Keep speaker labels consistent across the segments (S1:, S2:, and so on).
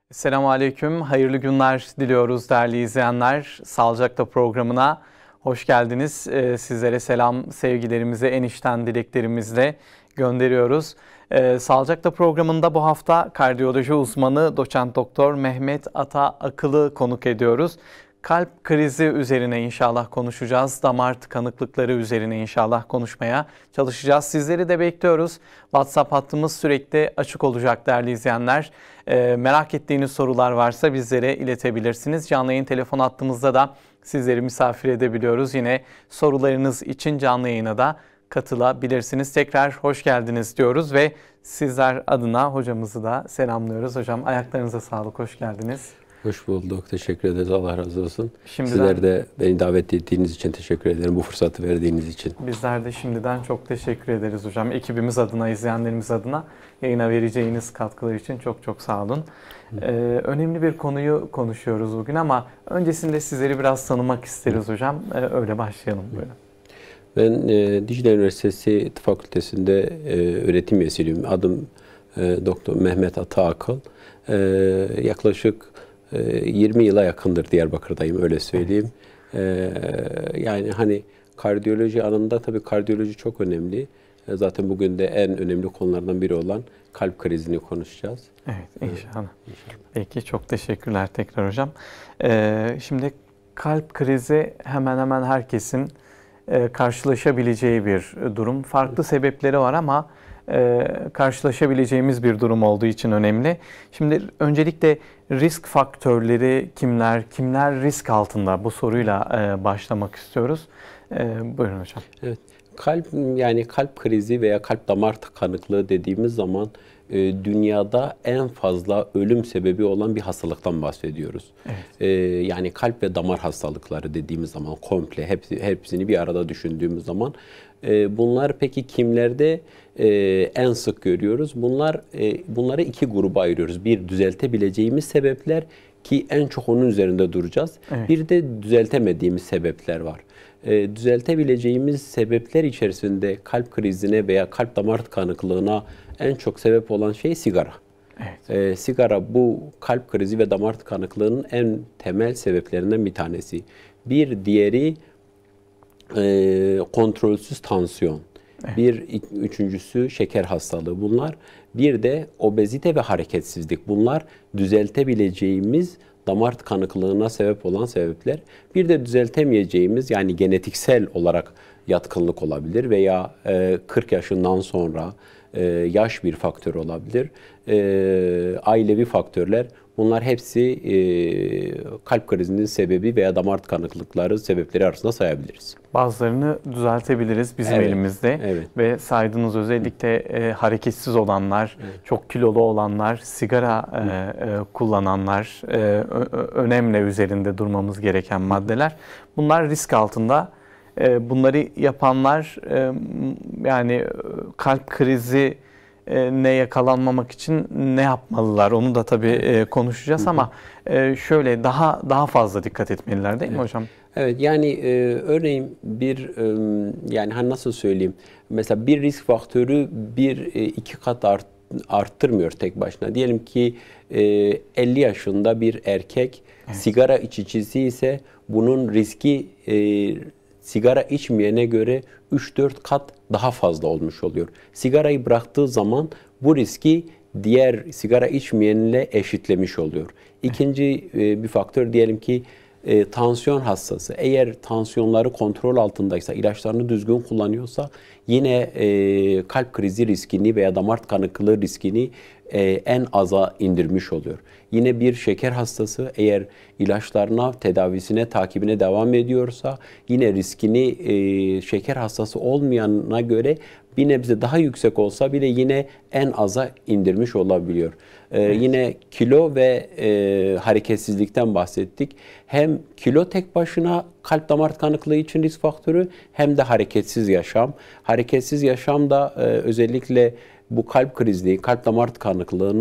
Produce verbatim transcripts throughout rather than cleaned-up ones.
S1: Selamun Aleyküm, hayırlı günler diliyoruz değerli izleyenler. Sağlıcakla programına hoş geldiniz. Ee, sizlere selam, sevgilerimizi en içten dileklerimizle gönderiyoruz. Ee, Sağlıcakla programında bu hafta kardiyoloji uzmanı doçent doktor Mehmet Ata Akıl'ı konuk ediyoruz. Kalp krizi üzerine inşallah konuşacağız. Damar tıkanıklıkları üzerine inşallah konuşmaya çalışacağız. Sizleri de bekliyoruz. WhatsApp hattımız sürekli açık olacak değerli izleyenler. Ee, merak ettiğiniz sorular varsa bizlere iletebilirsiniz. Canlı yayın telefon hattımızda da sizleri misafir edebiliyoruz. Yine sorularınız için canlı yayına da katılabilirsiniz. Tekrar hoş geldiniz diyoruz ve sizler adına hocamızı da selamlıyoruz. Hocam ayaklarınıza sağlık, hoş geldiniz.
S2: Hoş bulduk. Teşekkür ederiz. Allah razı olsun.
S1: Şimdiden,
S2: Sizler de beni davet ettiğiniz için teşekkür ederim. Bu fırsatı verdiğiniz için.
S1: Bizler de şimdiden çok teşekkür ederiz hocam. Ekibimiz adına, izleyenlerimiz adına yayına vereceğiniz katkılar için çok çok sağ olun. Ee, önemli bir konuyu konuşuyoruz bugün ama öncesinde sizleri biraz tanımak isteriz hocam. Ee, öyle başlayalım böyle.
S2: Ben e, Dicle Üniversitesi Tıp Fakültesi'nde e, öğretim üyesiyim. Adım e, Doktor Mehmet Ata Akıl. E, yaklaşık yirmi yıla yakındır Diyarbakır'dayım, öyle söyleyeyim. Ee, yani hani kardiyoloji alanında tabii kardiyoloji çok önemli. Zaten bugün de en önemli konulardan biri olan kalp krizini konuşacağız.
S1: Evet, inşallah. Evet, inşallah. Peki, çok teşekkürler tekrar hocam. Ee, şimdi kalp krizi hemen hemen herkesin e, karşılaşabileceği bir durum. Farklı sebepleri var ama e, karşılaşabileceğimiz bir durum olduğu için önemli. Şimdi öncelikle risk faktörleri kimler, kimler risk altında, bu soruyla e, başlamak istiyoruz. E, buyurun hocam.
S2: Evet, kalp yani kalp krizi veya kalp damar tıkanıklığı dediğimiz zaman e, dünyada en fazla ölüm sebebi olan bir hastalıktan bahsediyoruz. Evet. E, yani kalp ve damar hastalıkları dediğimiz zaman komple hepsi, hepsini bir arada düşündüğümüz zaman e, bunlar peki kimlerde e, en sık görüyoruz? Bunlar e, bunları iki gruba ayırıyoruz. Bir, düzeltebileceğimiz sebepler ki en çok onun üzerinde duracağız. Evet. Bir de düzeltemediğimiz sebepler var. E, düzeltebileceğimiz sebepler içerisinde kalp krizine veya kalp damar tıkanıklığına en çok sebep olan şey sigara. Evet. E, sigara bu kalp krizi ve damar tıkanıklığının en temel sebeplerinden bir tanesi. Bir diğeri e, kontrolsüz tansiyon. Evet. Bir üçüncüsü şeker hastalığı. Bunlar bir de obezite ve hareketsizlik. Bunlar düzeltebileceğimiz damar tıkanıklığına sebep olan sebepler. Bir de düzeltemeyeceğimiz yani genetiksel olarak yatkınlık olabilir veya e, kırk yaşından sonra e, yaş bir faktör olabilir. E, ailevi faktörler. Bunlar hepsi e, kalp krizinin sebebi veya damar tıkanıklıkları sebepleri arasında sayabiliriz.
S1: Bazılarını düzeltebiliriz bizim evet, elimizde. Evet. Ve saydığınız özellikle e, hareketsiz olanlar, evet, çok kilolu olanlar, sigara e, e, kullananlar, e, önemli üzerinde durmamız gereken maddeler. Bunlar risk altında. E, bunları yapanlar e, yani kalp krizi ne yakalanmamak için ne yapmalılar? Onu da tabii e, konuşacağız, hı hı, ama e, şöyle daha daha fazla dikkat etmeliler değil mi hocam?
S2: Evet, yani e, örneğin bir e, yani hani nasıl söyleyeyim? Mesela bir risk faktörü bir e, iki kat art, arttırmıyor tek başına. Diyelim ki e, elli yaşında bir erkek, evet, sigara içicisi ise bunun riski e, sigara içmeyene göre üç dört kat daha fazla olmuş oluyor. Sigarayı bıraktığı zaman bu riski diğer sigara içmeyenle eşitlemiş oluyor. İkinci e, bir faktör diyelim ki e, tansiyon hastası. Eğer tansiyonları kontrol altındaysa, ilaçlarını düzgün kullanıyorsa yine e, kalp krizi riskini veya damar tıkanıklığı riskini e, en aza indirmiş oluyor. Yine bir şeker hastası eğer ilaçlarına, tedavisine, takibine devam ediyorsa yine riskini e, şeker hastası olmayana göre bir nebze daha yüksek olsa bile yine en aza indirmiş olabiliyor. Ee, evet. Yine kilo ve e, hareketsizlikten bahsettik. Hem kilo tek başına kalp damar tıkanıklığı için risk faktörü hem de hareketsiz yaşam. Hareketsiz yaşam da e, özellikle bu kalp krizi, kalp damar tıkanıklığının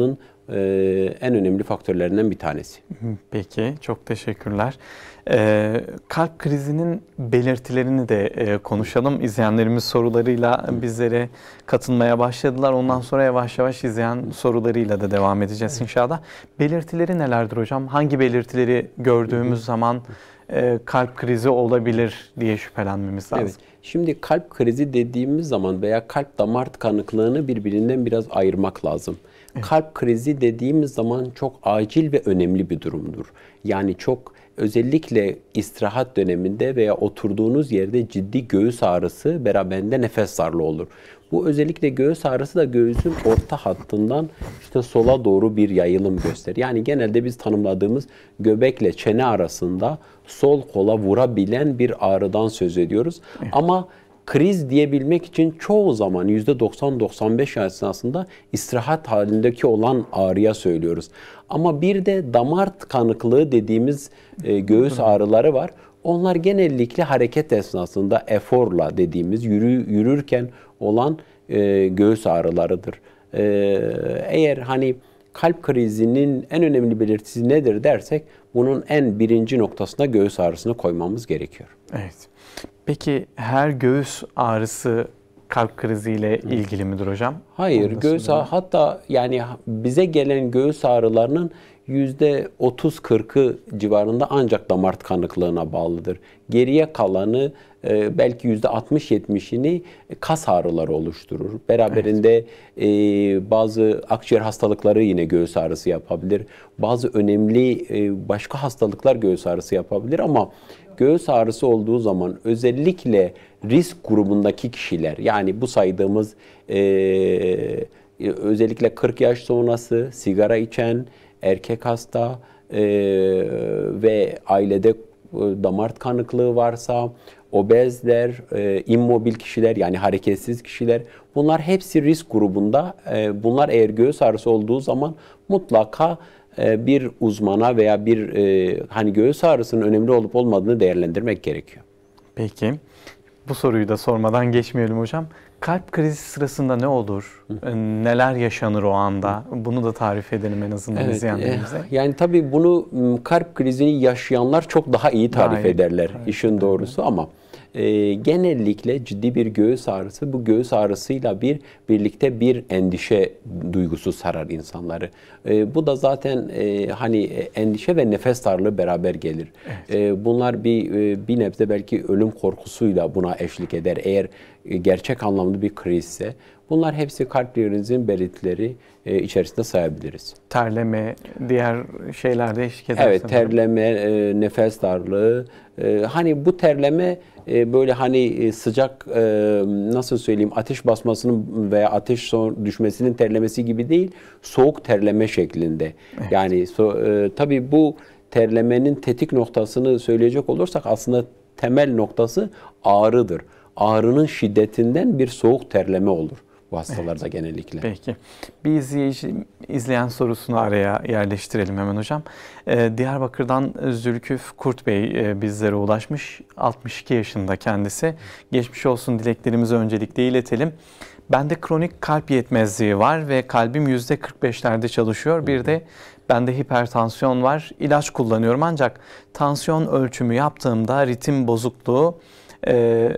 S2: en önemli faktörlerinden bir tanesi.
S1: Peki, çok teşekkürler. Ee, kalp krizinin belirtilerini de e, konuşalım. İzleyenlerimiz sorularıyla bizlere katılmaya başladılar. Ondan sonra yavaş yavaş izleyen sorularıyla da devam edeceğiz inşallah. Belirtileri nelerdir hocam? Hangi belirtileri gördüğümüz zaman e, kalp krizi olabilir diye şüphelenmemiz lazım?
S2: Evet. Şimdi kalp krizi dediğimiz zaman veya kalp damar tıkanıklığını birbirinden biraz ayırmak lazım. Evet. Kalp krizi dediğimiz zaman çok acil ve önemli bir durumdur. Yani çok özellikle istirahat döneminde veya oturduğunuz yerde ciddi göğüs ağrısı beraberinde nefes darlığı olur. Bu özellikle göğüs ağrısı da göğüsün orta hattından işte sola doğru bir yayılım gösterir. Yani genelde biz tanımladığımız göbekle çene arasında sol kola vurabilen bir ağrıdan söz ediyoruz. Evet. Ama kriz diyebilmek için çoğu zaman yüzde doksan doksan beş esnasında istirahat halindeki olan ağrıya söylüyoruz. Ama bir de damar tıkanıklığı dediğimiz e, göğüs ağrıları var. Onlar genellikle hareket esnasında eforla dediğimiz yürü, yürürken olan e, göğüs ağrılarıdır. E, eğer hani kalp krizinin en önemli belirtisi nedir dersek bunun en birinci noktasına göğüs ağrısını koymamız gerekiyor.
S1: Evet. Peki her göğüs ağrısı kalp kriziyle ilgili midir hocam?
S2: Hayır, göğüs ağrı, hatta yani bize gelen göğüs ağrılarının yüzde otuz kırkı civarında ancak damar tıkanıklığına bağlıdır. Geriye kalanı e, belki yüzde altmış yetmişini kas ağrıları oluşturur. Beraberinde evet. e, bazı akciğer hastalıkları yine göğüs ağrısı yapabilir. Bazı önemli e, başka hastalıklar göğüs ağrısı yapabilir ama göğüs ağrısı olduğu zaman özellikle risk grubundaki kişiler, yani bu saydığımız e, özellikle kırk yaş sonrası sigara içen, erkek hasta e, ve ailede e, damar tıkanıklığı varsa, obezler, e, immobil kişiler yani hareketsiz kişiler, bunlar hepsi risk grubunda. E, bunlar eğer göğüs ağrısı olduğu zaman mutlaka e, bir uzmana veya bir e, hani göğüs ağrısının önemli olup olmadığını değerlendirmek gerekiyor.
S1: Peki. Bu soruyu da sormadan geçmeyelim hocam. Kalp krizi sırasında ne olur? Hı. Neler yaşanır o anda? Bunu da tarif edelim en azından evet, izleyenlerimize.
S2: E, yani tabii bunu kalp krizini yaşayanlar çok daha iyi tarif daha ederler iyi, işin evet, doğrusu evet. Ama e, genellikle ciddi bir göğüs ağrısı, bu göğüs ağrısıyla bir birlikte bir endişe duygusu sarar insanları. E, bu da zaten e, hani endişe ve nefes darlığı beraber gelir. Evet. E, bunlar bir e, bir nebze belki ölüm korkusuyla buna eşlik eder. Eğer e, gerçek anlamda bir krizse. Bunlar hepsi kalp krizinin belirtileri e, içerisinde sayabiliriz.
S1: Terleme, diğer şeyler de eşlik eder.
S2: Evet, terleme, e, nefes darlığı. E, hani bu terleme e, böyle hani sıcak e, nasıl söyleyeyim ateş basmasının veya ateş düşmesinin terlemesi gibi değil, soğuk terleme şeklinde. Evet. Yani so, e, tabii bu terlemenin tetik noktasını söyleyecek olursak aslında temel noktası ağrıdır. Ağrının şiddetinden bir soğuk terleme olur bu hastalarda evet. genellikle.
S1: Peki. Bir izleyici, izleyen sorusunu araya yerleştirelim hemen hocam. Ee, Diyarbakır'dan Zülküf Kurt Bey e, bizlere ulaşmış. altmış iki yaşında kendisi. Geçmiş olsun dileklerimizi öncelikle iletelim. Bende kronik kalp yetmezliği var ve kalbim yüzde kırk beşlerde çalışıyor. Bir de bende hipertansiyon var. İlaç kullanıyorum ancak tansiyon ölçümü yaptığımda ritim bozukluğu e,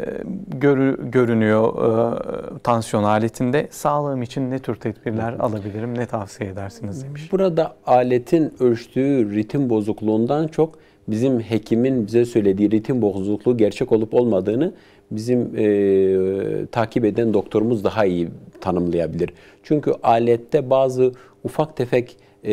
S1: görü, görünüyor e, tansiyon aletinde. Sağlığım için ne tür tedbirler alabilirim, ne tavsiye edersiniz demiş.
S2: Burada aletin ölçtüğü ritim bozukluğundan çok bizim hekimin bize söylediği ritim bozukluğu gerçek olup olmadığını bizim e, takip eden doktorumuz daha iyi tanımlayabilir. Çünkü alette bazı ufak tefek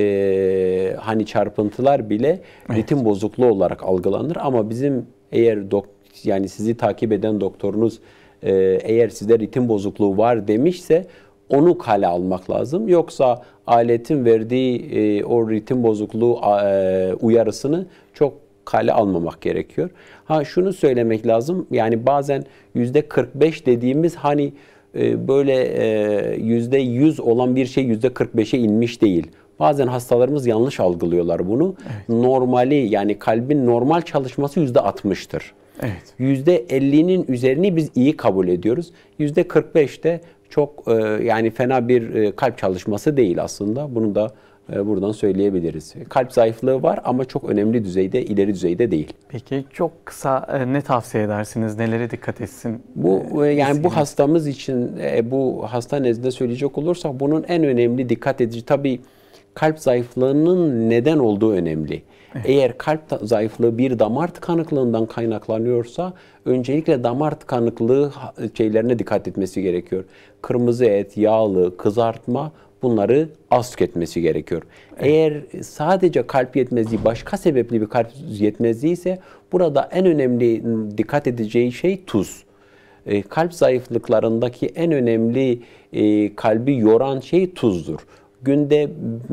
S2: e, hani çarpıntılar bile evet. ritim bozukluğu olarak algılanır ama bizim eğer dok yani sizi takip eden doktorunuz e, eğer sizde ritim bozukluğu var demişse onu kale almak lazım. Yoksa aletin verdiği e, o ritim bozukluğu e, uyarısını çok kale almamak gerekiyor. Ha şunu söylemek lazım. Yani bazen yüzde kırk beş dediğimiz hani e, böyle e, yüzde yüz olan bir şey yüzde kırk beşe inmiş değil. Bazen hastalarımız yanlış algılıyorlar bunu. Evet. Normali yani kalbin normal çalışması yüzde altmıştır.
S1: Evet.
S2: yüzde ellinin üzerini biz iyi kabul ediyoruz. yüzde kırk beşte çok e, yani fena bir e, kalp çalışması değil aslında. Bunu da E, buradan söyleyebiliriz. Kalp zayıflığı var ama çok önemli düzeyde, ileri düzeyde değil.
S1: Peki çok kısa e, ne tavsiye edersiniz? Nelere dikkat etsin?
S2: Bu e, yani bu hastamız için e, bu hasta nezdinde söyleyecek olursak bunun en önemli dikkat edici tabii kalp zayıflığının neden olduğu önemli. Evet. Eğer kalp zayıflığı bir damar tıkanıklığından kaynaklanıyorsa öncelikle damar tıkanıklığı şeylerine dikkat etmesi gerekiyor. Kırmızı et, yağlı, kızartma bunları az tüketmesi gerekiyor. Evet. Eğer sadece kalp yetmezliği başka sebepli bir kalp yetmezliği ise burada en önemli dikkat edeceği şey tuz. E, kalp zayıflıklarındaki en önemli e, kalbi yoran şey tuzdur. Günde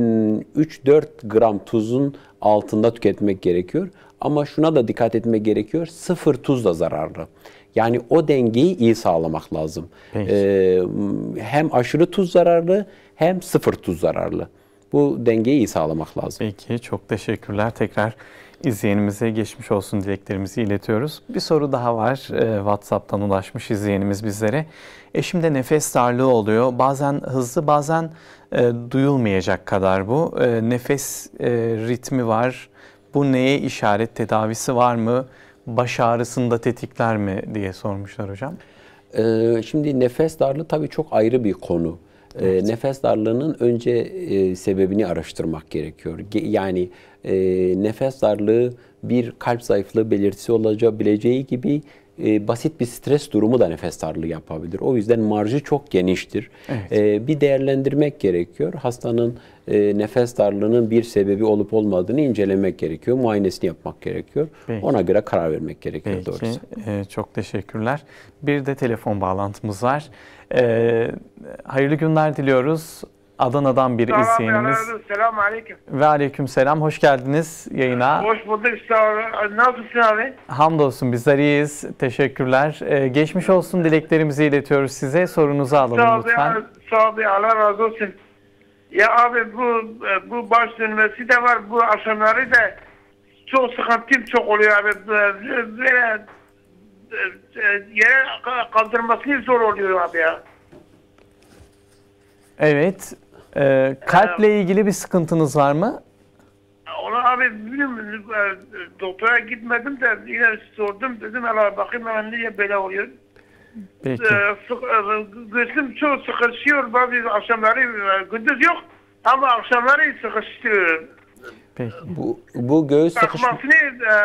S2: üç dört gram tuzun altında tüketmek gerekiyor. Ama şuna da dikkat etmek gerekiyor. Sıfır tuz da zararlı. Yani o dengeyi iyi sağlamak lazım. Ee, hem aşırı tuz zararlı hem sıfır tuz zararlı. Bu dengeyi iyi sağlamak lazım.
S1: Peki çok teşekkürler. Tekrar izleyenimize geçmiş olsun dileklerimizi iletiyoruz. Bir soru daha var. Ee, WhatsApp'tan ulaşmış izleyenimiz bizlere. Eşimde nefes darlığı oluyor. Bazen hızlı bazen e, duyulmayacak kadar bu. E, nefes e, ritmi var. Bu neye işaret? Tedavisi var mı? Baş ağrısını da tetikler mi diye sormuşlar hocam.
S2: Ee, şimdi nefes darlığı tabii çok ayrı bir konu. Evet. E, nefes darlığının önce e, sebebini araştırmak gerekiyor. Yani e, nefes darlığı bir kalp zayıflığı belirtisi olabileceği gibi e, basit bir stres durumu da nefes darlığı yapabilir. O yüzden marjı çok geniştir. Evet. E, bir değerlendirmek gerekiyor. Hastanın e, nefes darlığının bir sebebi olup olmadığını incelemek gerekiyor. Muayenesini yapmak gerekiyor. Peki. Ona göre karar vermek gerekiyor.
S1: Peki.
S2: Doğrusu.
S1: E, çok teşekkürler. Bir de telefon bağlantımız var. E, hayırlı günler diliyoruz. Adana'dan bir
S3: Selam
S1: izleyenimiz.
S3: Selamun aleyküm.
S1: Ve aleyküm selam. Hoş geldiniz yayına.
S3: Hoş bulduk. Nasılsın abi?
S1: Hamdolsun bizler iyiyiz. Teşekkürler. Ee, geçmiş olsun dileklerimizi iletiyoruz size. Sorunuzu alalım
S3: sağ
S1: lütfen.
S3: Abi, sağ ol, Allah razı olsun. Ya abi bu bu baş dönmesi de var. Bu akşamları da çok sıkıntım çok oluyor abi. Böyle yere kaldırması zor oluyor abi ya.
S1: Evet. Ee, kalple ilgili bir sıkıntınız var mı?
S3: Ona abi bilmiyorum, doktora gitmedim de yine sordum, dedim Allah bakayım ben niye böyle oluyor.
S1: Peki.
S3: Göğsüm çok sıkışıyor, bazı akşamları gündüz yok ama akşamları sıkıştırıyor.
S1: Peki.
S2: Bu, bu göğüs sıkışma...
S3: Takmasını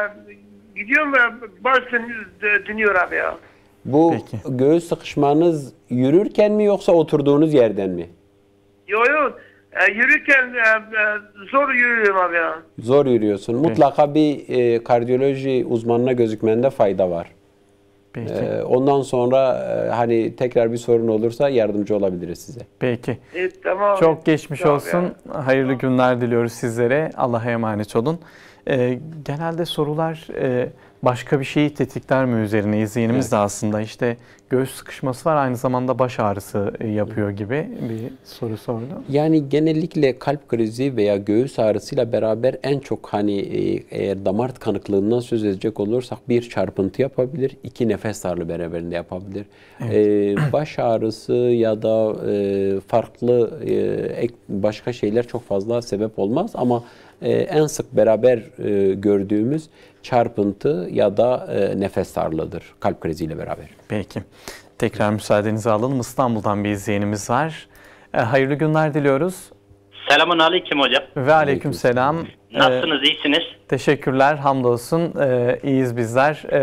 S3: gidiyorum baş dönüyor abi ya.
S2: Bu
S1: Peki.
S2: Göğüs sıkışmanız yürürken mi yoksa oturduğunuz yerden mi?
S3: Yok yok. E, yürürken e, e, zor yürüyorum abi ya.
S2: Zor yürüyorsun. Peki. Mutlaka bir e, kardiyoloji uzmanına gözükmende fayda var.
S1: Peki.
S2: E, ondan sonra e, hani tekrar bir sorun olursa yardımcı olabiliriz size.
S1: Peki.
S3: E, tamam.
S1: Çok geçmiş
S3: tamam
S1: olsun.
S3: Ya.
S1: Hayırlı günler diliyoruz sizlere. Allah'a emanet olun. E, genelde sorular e, başka bir şeyi tetikler mi üzerine? İzleyenimiz evet. de aslında işte göğüs sıkışması var, aynı zamanda baş ağrısı yapıyor gibi bir soru sordu.
S2: Yani genellikle kalp krizi veya göğüs ağrısıyla beraber en çok hani eğer damar tıkanıklığından söz edecek olursak bir çarpıntı yapabilir, iki nefes darlığı beraberinde yapabilir. Evet. Ee, baş ağrısı ya da e, farklı e, ek, başka şeyler çok fazla sebep olmaz ama e, en sık beraber e, gördüğümüz çarpıntı ya da e, nefes darlığıdır kalp kriziyle beraber.
S1: Peki. Tekrar müsaadenizi alalım. İstanbul'dan bir izleyenimiz var. E, hayırlı günler diliyoruz.
S4: Selamun aleyküm hocam.
S1: Ve aleyküm selam.
S4: Nasılsınız, e, iyisiniz?
S1: Teşekkürler, hamdolsun. E, iyiyiz bizler. E,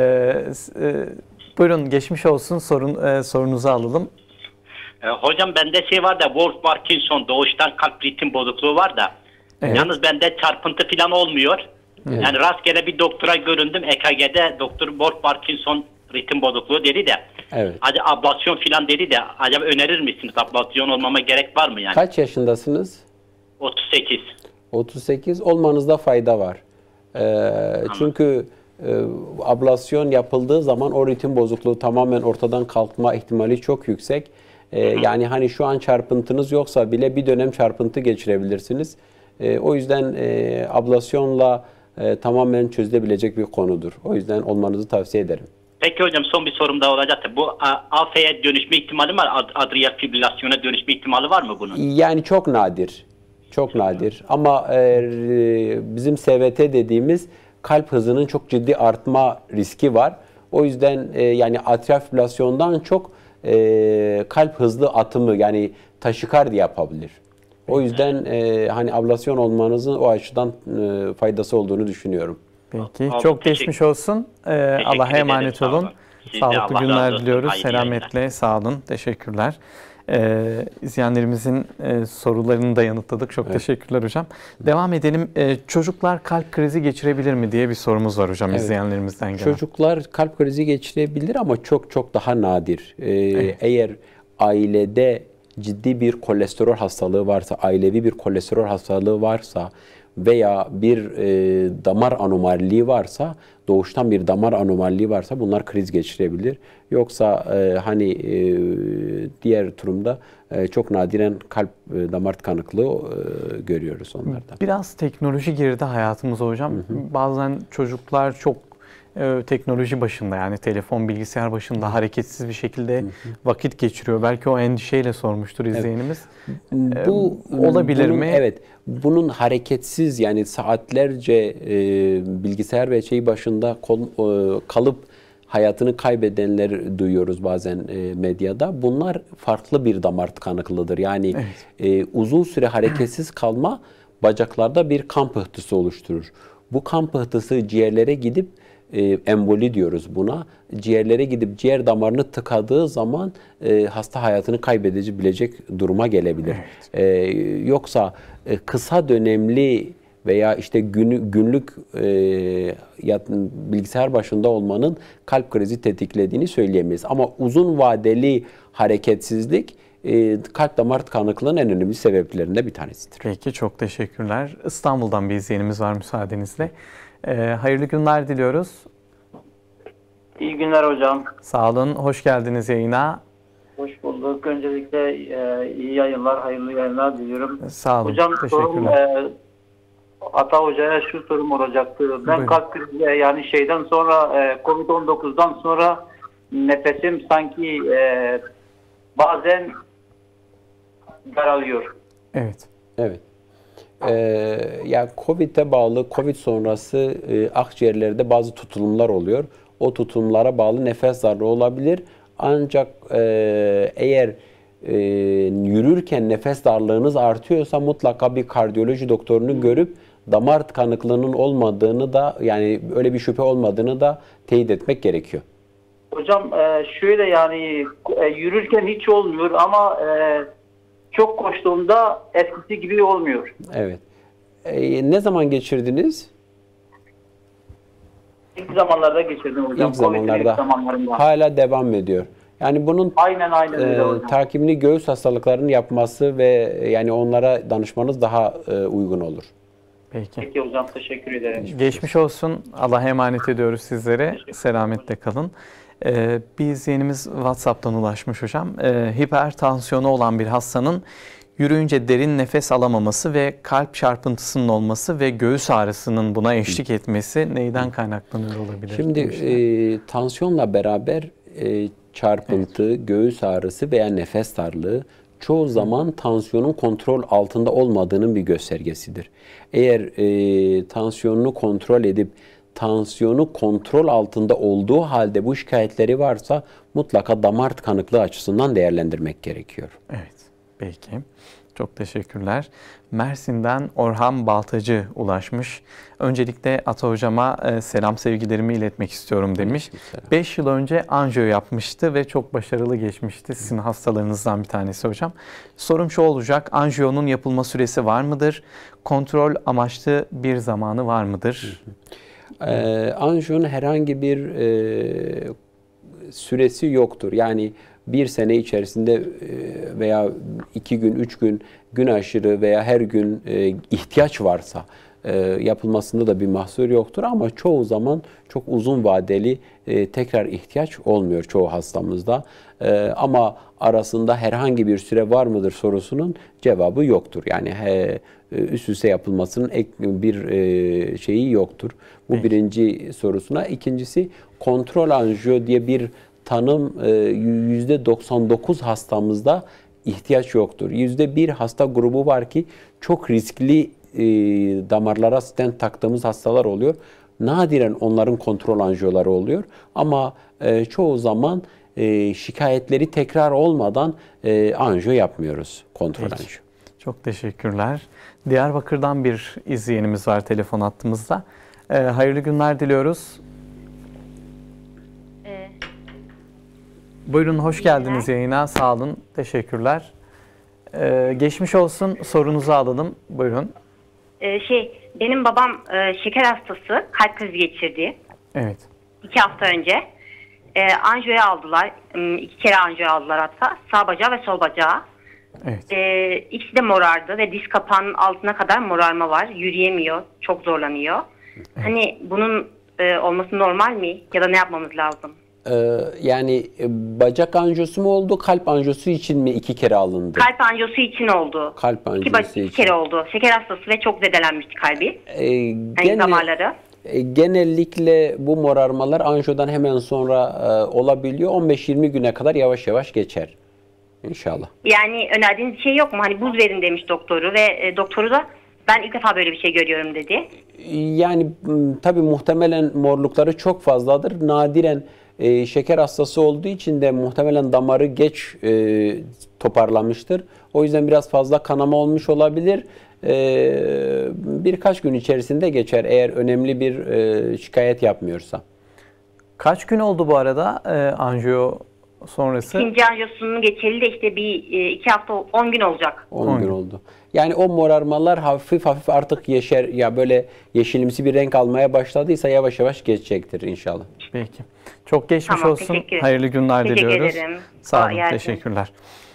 S1: e, buyurun, geçmiş olsun. Sorun, e, sorunuzu alalım.
S4: E, hocam bende şey var da Wolff Parkinson, doğuştan kalp ritim bozukluğu var da. Evet. Yalnız bende çarpıntı falan olmuyor. Evet. Yani rastgele bir doktora göründüm. E K G'de doktor Wolff Parkinson ritim bozukluğu dedi de.
S2: Evet.
S4: Hadi ablasyon falan dedi de. Acaba önerir misiniz? Ablasyon olmama gerek var mı yani?
S2: Kaç yaşındasınız?
S4: otuz sekiz.
S2: otuz sekiz olmanızda fayda var. Ee, çünkü e, ablasyon yapıldığı zaman o ritim bozukluğu tamamen ortadan kalkma ihtimali çok yüksek. Ee, yani hani şu an çarpıntınız yoksa bile bir dönem çarpıntı geçirebilirsiniz. Ee, o yüzden e, ablasyonla e, tamamen çözülebilecek bir konudur. O yüzden olmanızı tavsiye ederim.
S4: Peki hocam, son bir sorum daha olacaktı. Bu A F'ye dönüşme ihtimali var. Atrial fibrilasyona dönüşme ihtimali var mı bunun?
S2: Yani çok nadir. Çok nadir. Ama e, bizim S V T dediğimiz kalp hızının çok ciddi artma riski var. O yüzden e, yani atrial fibrilasyondan çok e, kalp hızlı atımı yani taşikardi yapabilir. O yüzden e, hani ablasyon olmanızın o açıdan e, faydası olduğunu düşünüyorum.
S1: Peki. Oldu, çok geçmiş olsun. Ee, Allah'a emanet ederim, olun. Sağlıklı günler diliyoruz. Selametle. Yayınlar. Sağ olun. Teşekkürler. Ee, izleyenlerimizin e, sorularını da yanıtladık. Çok evet. teşekkürler hocam. Devam edelim. Ee, çocuklar kalp krizi geçirebilir mi diye bir sorumuz var hocam, evet. izleyenlerimizden gelen.
S2: Çocuklar kalp krizi geçirebilir ama çok çok daha nadir. Ee, evet. Eğer ailede ciddi bir kolesterol hastalığı varsa, ailevi bir kolesterol hastalığı varsa veya bir e, damar anomaliliği varsa, doğuştan bir damar anomaliliği varsa bunlar kriz geçirebilir. Yoksa e, hani e, diğer durumda e, çok nadiren kalp e, damar tıkanıklığı e, görüyoruz onlardan.
S1: Biraz teknoloji girdi hayatımıza hocam. Hı hı. Bazen çocuklar çok e, teknoloji başında, yani telefon, bilgisayar başında hareketsiz bir şekilde hı hı. vakit geçiriyor. Belki o endişeyle sormuştur izleyenimiz.
S2: Evet. Bu
S1: e, olabilir
S2: bunun,
S1: mi?
S2: Evet. Bunun hareketsiz, yani saatlerce e, bilgisayar ve şey başında kol, e, kalıp hayatını kaybedenler duyuyoruz bazen e, medyada. Bunlar farklı bir damar tıkanıklığıdır. Yani evet. e, uzun süre hareketsiz kalma bacaklarda bir kan pıhtısı oluşturur. Bu kan pıhtısı ciğerlere gidip e, emboli diyoruz buna. Ciğerlere gidip ciğer damarını tıkadığı zaman e, hasta hayatını kaybedebilecek duruma gelebilir. Evet. E, yoksa e, kısa dönemli veya işte gün, günlük e, yat, bilgisayar başında olmanın kalp krizi tetiklediğini söyleyemeyiz. Ama uzun vadeli hareketsizlik e, kalp damar tıkanıklığının en önemli sebeplerinden bir tanesidir.
S1: Peki, çok teşekkürler. İstanbul'dan bir izleyenimiz var müsaadenizle. E, hayırlı günler diliyoruz.
S5: İyi günler hocam.
S1: Sağ olun. Hoş geldiniz yayına.
S5: Hoş bulduk. Öncelikle e, iyi yayınlar, hayırlı yayınlar diliyorum.
S1: Sağ olun.
S5: Hocam sorum, e, Ata Hoca'ya şu sorum olacaktı. Ben Buyurun. kalp krizi, yani şeyden sonra e, kovid on dokuzdan sonra nefesim sanki e, bazen daralıyor.
S1: Evet.
S2: Evet. Ee, yani Covid'e bağlı, Covid sonrası e, akciğerlerde bazı tutulumlar oluyor. O tutulumlara bağlı nefes darlığı olabilir. Ancak e, eğer e, yürürken nefes darlığınız artıyorsa mutlaka bir kardiyoloji doktorunu görüp damar tıkanıklığının olmadığını da, yani öyle bir şüphe olmadığını da teyit etmek gerekiyor.
S5: Hocam e, şöyle yani e, yürürken hiç olmuyor ama e, çok koştuğumda eskisi gibi olmuyor.
S2: Evet. E, ne zaman geçirdiniz?
S5: İlk zamanlarda geçirdim hocam.
S2: İlk zamanlarda. Hala devam ediyor. Yani bunun
S5: aynen, aynen
S2: e, takibini göğüs hastalıklarının yapması ve yani onlara danışmanız daha e, uygun olur.
S1: Peki.
S5: Peki hocam, teşekkür ederim.
S1: Geçmiş olsun. Allah'a emanet ediyoruz sizlere. Selametle kalın. Ee, bir izleyenimiz WhatsApp'tan ulaşmış hocam. Ee, hipertansiyonu olan bir hastanın yürüyünce derin nefes alamaması ve kalp çarpıntısının olması ve göğüs ağrısının buna eşlik etmesi neyden kaynaklanıyor olabilir?
S2: Şimdi e, tansiyonla beraber e, çarpıntı, evet. göğüs ağrısı veya nefes darlığı çoğu zaman tansiyonun kontrol altında olmadığının bir göstergesidir. Eğer e, tansiyonunu kontrol edip tansiyonu kontrol altında olduğu halde bu şikayetleri varsa mutlaka damar tıkanıklığı açısından değerlendirmek gerekiyor.
S1: Evet, peki. Çok teşekkürler. Mersin'den Orhan Baltacı ulaşmış. Öncelikle Ata Hocama e, selam sevgilerimi iletmek istiyorum demiş. beş yıl önce anjiyo yapmıştı ve çok başarılı geçmişti. Sizin hastalarınızdan bir tanesi hocam. Sorum şu olacak: anjiyonun yapılma süresi var mıdır? Kontrol amaçlı bir zamanı var mıdır?
S2: Ee, anjiyonun herhangi bir e, süresi yoktur. Yani bir sene içerisinde veya iki gün, üç gün, gün aşırı veya her gün e, ihtiyaç varsa e, yapılmasında da bir mahsur yoktur. Ama çoğu zaman çok uzun vadeli e, tekrar ihtiyaç olmuyor çoğu hastamızda. E, ama arasında herhangi bir süre var mıdır sorusunun cevabı yoktur. Yani he, üst üste yapılmasının ek bir e, şeyi yoktur. Bu evet. birinci sorusuna. İkincisi, kontrol anjiyo diye bir tanım yüzde doksan dokuz hastamızda ihtiyaç yoktur. Yüzde bir hasta grubu var ki çok riskli e, damarlara stent taktığımız hastalar oluyor. Nadiren onların kontrol anjiyoları oluyor ama e, çoğu zaman e, şikayetleri tekrar olmadan e, anjiyo yapmıyoruz, kontrol
S1: Peki.
S2: anjiyo.
S1: Çok teşekkürler. Diyarbakır'dan bir izleyenimiz var telefon hattımızda. E, hayırlı günler diliyoruz.
S6: Ee,
S1: Buyurun, hoş geldiniz yayına. Sağ olun, teşekkürler. Ee, geçmiş olsun, sorunuzu alalım. Buyurun.
S6: e, şey, benim babam e, şeker hastası, kalp krizi geçirdi.
S1: Evet.
S6: İki hafta önce. E, anjiyoya aldılar. E, iki kere anjiyo aldılar hatta. Sağ bacağı ve sol bacağı.
S1: Evet.
S6: E, ikisi de morardı ve diz kapağının altına kadar morarma var. Yürüyemiyor, çok zorlanıyor. Evet. Hani bunun e, olması normal mi? Ya da ne yapmamız lazım?
S2: Ee, yani bacak anjiyosu mu oldu, kalp anjiyosu için mi iki kere alındı?
S6: Kalp anjiyosu için oldu.
S2: Kalp anjiyosu
S6: iki,
S2: için.
S6: iki kere oldu. Şeker hastası ve çok zedelenmişti kalbi.
S2: Ee,
S6: Yani
S2: gene,
S6: damarları.
S2: e, genellikle bu morarmalar anjiyodan hemen sonra e, olabiliyor. on beş yirmi güne kadar yavaş yavaş geçer. İnşallah.
S6: Yani önerdiğiniz bir şey yok mu? Hani buz verin demiş doktoru ve e, doktoru da ben ilk defa böyle bir şey görüyorum dedi.
S2: Yani tabii muhtemelen morlukları çok fazladır. Nadiren e, şeker hastası olduğu için de muhtemelen damarı geç e, toparlamıştır. O yüzden biraz fazla kanama olmuş olabilir. E, birkaç gün içerisinde geçer eğer önemli bir e, şikayet yapmıyorsa.
S1: Kaç gün oldu bu arada e, anjiyo sonrası?
S6: İkinci anjiyosunun geçeli de işte bir e, iki hafta on gün olacak.
S2: on gün oldu. Yani o morarmalar hafif hafif artık yeşer ya böyle yeşilimsi bir renk almaya başladıysa yavaş yavaş geçecektir inşallah.
S1: Peki. Çok geçmiş
S6: Tamam,
S1: olsun.
S6: teşekkür-
S1: Hayırlı günler
S6: teşekkür
S1: diliyoruz.
S6: ederim.
S1: Sağ olun.
S6: Kolay gelsin.
S1: Teşekkürler.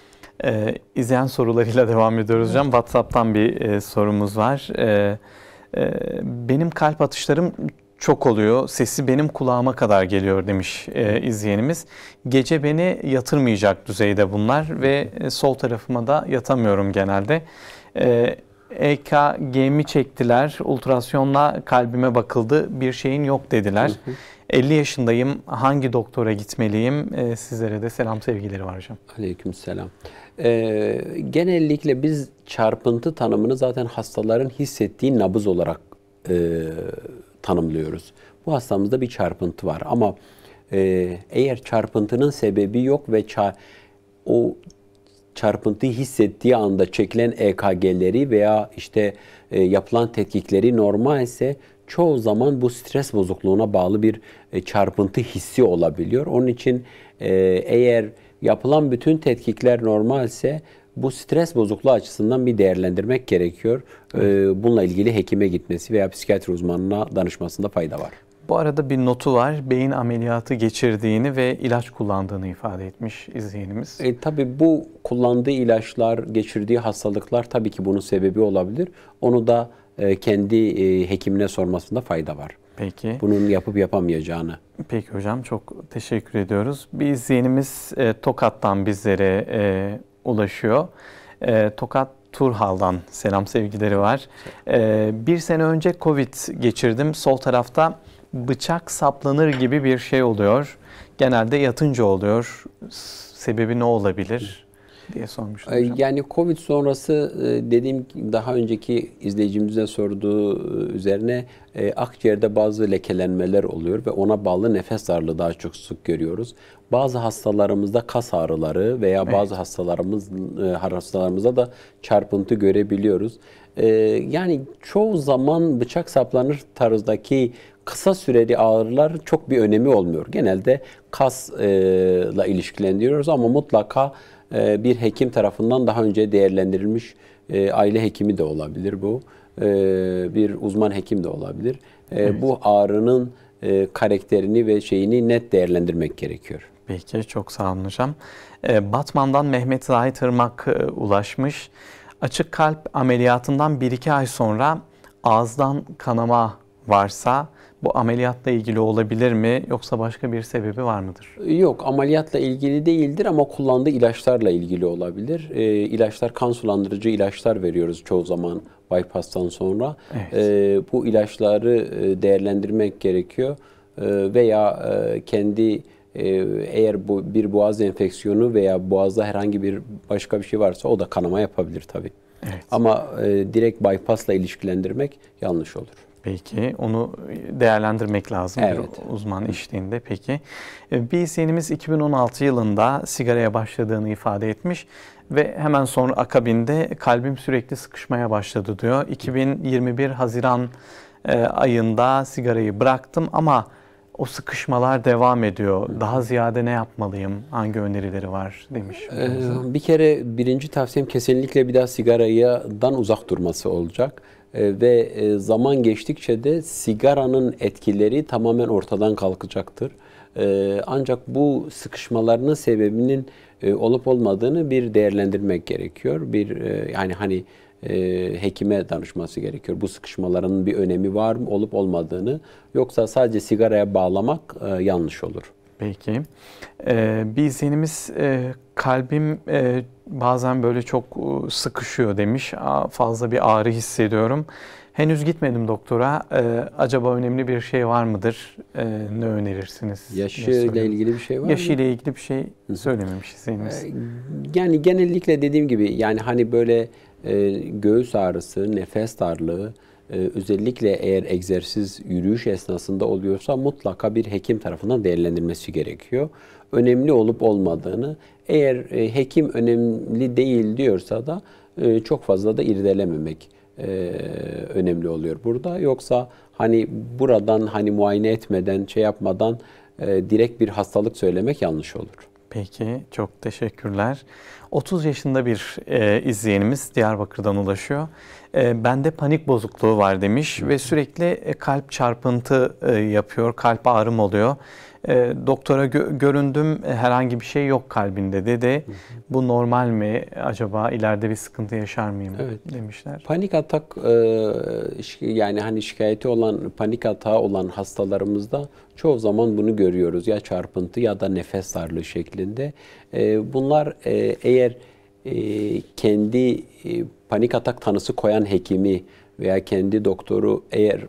S1: Ee, izleyen sorularıyla devam ediyoruz hocam. WhatsApp'tan bir e, sorumuz var. Ee, e, benim kalp atışlarım çok oluyor. Sesi benim kulağıma kadar geliyor demiş e, izleyenimiz. Gece beni yatırmayacak düzeyde bunlar ve e, sol tarafıma da yatamıyorum genelde. E, E K G'mi çektiler. Ultrasyonla kalbime bakıldı. Bir şeyin yok dediler. Hı hı. elli yaşındayım. Hangi doktora gitmeliyim? E, sizlere de selam sevgileri var hocam.
S2: Aleykümselam. Ee, genellikle biz çarpıntı tanımını zaten hastaların hissettiği nabız olarak e, tanımlıyoruz. Bu hastamızda bir çarpıntı var ama e, eğer çarpıntının sebebi yok ve ça o çarpıntıyı hissettiği anda çekilen E K G'leri veya işte e, yapılan tetkikleri normal ise çoğu zaman bu stres bozukluğuna bağlı bir e, çarpıntı hissi olabiliyor. Onun için e, eğer yapılan bütün tetkikler normalse bu stres bozukluğu açısından bir değerlendirmek gerekiyor. E, bununla ilgili hekime gitmesi veya psikiyatri uzmanına danışmasında fayda var.
S1: Bu arada bir notu var. Beyin ameliyatı geçirdiğini ve ilaç kullandığını ifade etmiş izleyenimiz.
S2: E, tabii bu kullandığı ilaçlar, geçirdiği hastalıklar tabii ki bunun sebebi olabilir. Onu da e, kendi e, hekimine sormasında fayda var.
S1: Peki.
S2: Bunun yapıp yapamayacağını.
S1: Peki hocam, çok teşekkür ediyoruz. Bir izleyenimiz e, Tokat'tan bizlere e, ulaşıyor. E, Tokat Turhal'dan selam sevgileri var. E, bir sene önce Covid geçirdim. Sol tarafta bıçak saplanır gibi bir şey oluyor. Genelde yatınca oluyor. Sebebi ne olabilir diye sormuştum hocam.
S2: Yani Covid sonrası dediğim daha önceki izleyicimizin sorduğu üzerine akciğerde bazı lekelenmeler oluyor ve ona bağlı nefes darlığı daha çok sık görüyoruz. Bazı hastalarımızda kas ağrıları veya evet. bazı hastalarımız hastalarımızda da çarpıntı görebiliyoruz. Yani çoğu zaman bıçak saplanır tarzdaki kısa süreli ağrılar çok bir önemi olmuyor. Genelde kasla ilişkilendiriyoruz ama mutlaka bir hekim tarafından daha önce değerlendirilmiş, aile hekimi de olabilir bu, bir uzman hekim de olabilir. Evet. Bu ağrının karakterini ve şeyini net değerlendirmek gerekiyor.
S1: Peki, çok sağ olun hocam. Batman'dan Mehmet Zahit Irmak ulaşmış. Açık kalp ameliyatından bir iki ay sonra ağızdan kanama varsa bu ameliyatla ilgili olabilir mi yoksa başka bir sebebi var mıdır?
S2: Yok, ameliyatla ilgili değildir ama kullandığı ilaçlarla ilgili olabilir. E, ilaçlar, kan sulandırıcı ilaçlar veriyoruz çoğu zaman bypass'tan sonra. Evet. E, bu ilaçları değerlendirmek gerekiyor e, veya e, kendi e, eğer bu bir boğaz enfeksiyonu veya boğazda herhangi bir başka bir şey varsa o da kanama yapabilir tabii. Evet. Ama e, direkt bypassla ilişkilendirmek yanlış olur.
S1: Peki, onu değerlendirmek lazım
S2: evet.
S1: bir uzman eşliğinde. Peki, bir izleyenimiz iki bin on altı yılında sigaraya başladığını ifade etmiş ve hemen sonra akabinde kalbim sürekli sıkışmaya başladı diyor. iki bin yirmi bir Haziran ayında sigarayı bıraktım ama o sıkışmalar devam ediyor. Daha ziyade ne yapmalıyım? Hangi önerileri var demiş.
S2: Ee, bir kere birinci tavsiyem kesinlikle bir daha sigaradan uzak durması olacak. Ee, ve e, zaman geçtikçe de sigaranın etkileri tamamen ortadan kalkacaktır. Ee, ancak bu sıkışmalarının sebebinin e, olup olmadığını bir değerlendirmek gerekiyor. Bir e, yani hani e, hekime danışması gerekiyor. Bu sıkışmaların bir önemi var mı olup olmadığını, yoksa sadece sigaraya bağlamak e, yanlış olur.
S1: Peki. Ee, bir izleyenimiz e, kalbim e, bazen böyle çok sıkışıyor demiş. Fazla bir ağrı hissediyorum. Henüz gitmedim doktora. Ee, acaba önemli bir şey var mıdır? Ee, ne önerirsiniz?
S2: Yaşıyla ilgili bir şey var mı?
S1: Yaşıyla ilgili bir şey söylememiş izleyenimiz.
S2: Ee, yani genellikle dediğim gibi yani hani böyle e, göğüs ağrısı, nefes darlığı, Ee, özellikle eğer egzersiz, yürüyüş esnasında oluyorsa mutlaka bir hekim tarafından değerlendirilmesi gerekiyor. Önemli olup olmadığını, eğer e, hekim önemli değil diyorsa da e, çok fazla da irdelememek e, önemli oluyor burada. Yoksa hani buradan hani muayene etmeden, şey yapmadan e, direkt bir hastalık söylemek yanlış olur.
S1: Peki, çok teşekkürler. otuz yaşında bir e, izleyenimiz Diyarbakır'dan ulaşıyor. E, bende panik bozukluğu var demiş ve sürekli e, kalp çarpıntı e, yapıyor, kalp ağrım oluyor. E, doktora gö göründüm, e, herhangi bir şey yok kalbinde dedi. Hı hı. Bu normal mi? Acaba ileride bir sıkıntı yaşar mıyım? Evet. Demişler.
S2: Panik atak e, yani hani şikayeti olan, panik atağı olan hastalarımızda çoğu zaman bunu görüyoruz. Ya çarpıntı ya da nefes darlığı şeklinde. E, bunlar e, eğer e, kendi e, panik atak tanısı koyan hekimi veya kendi doktoru eğer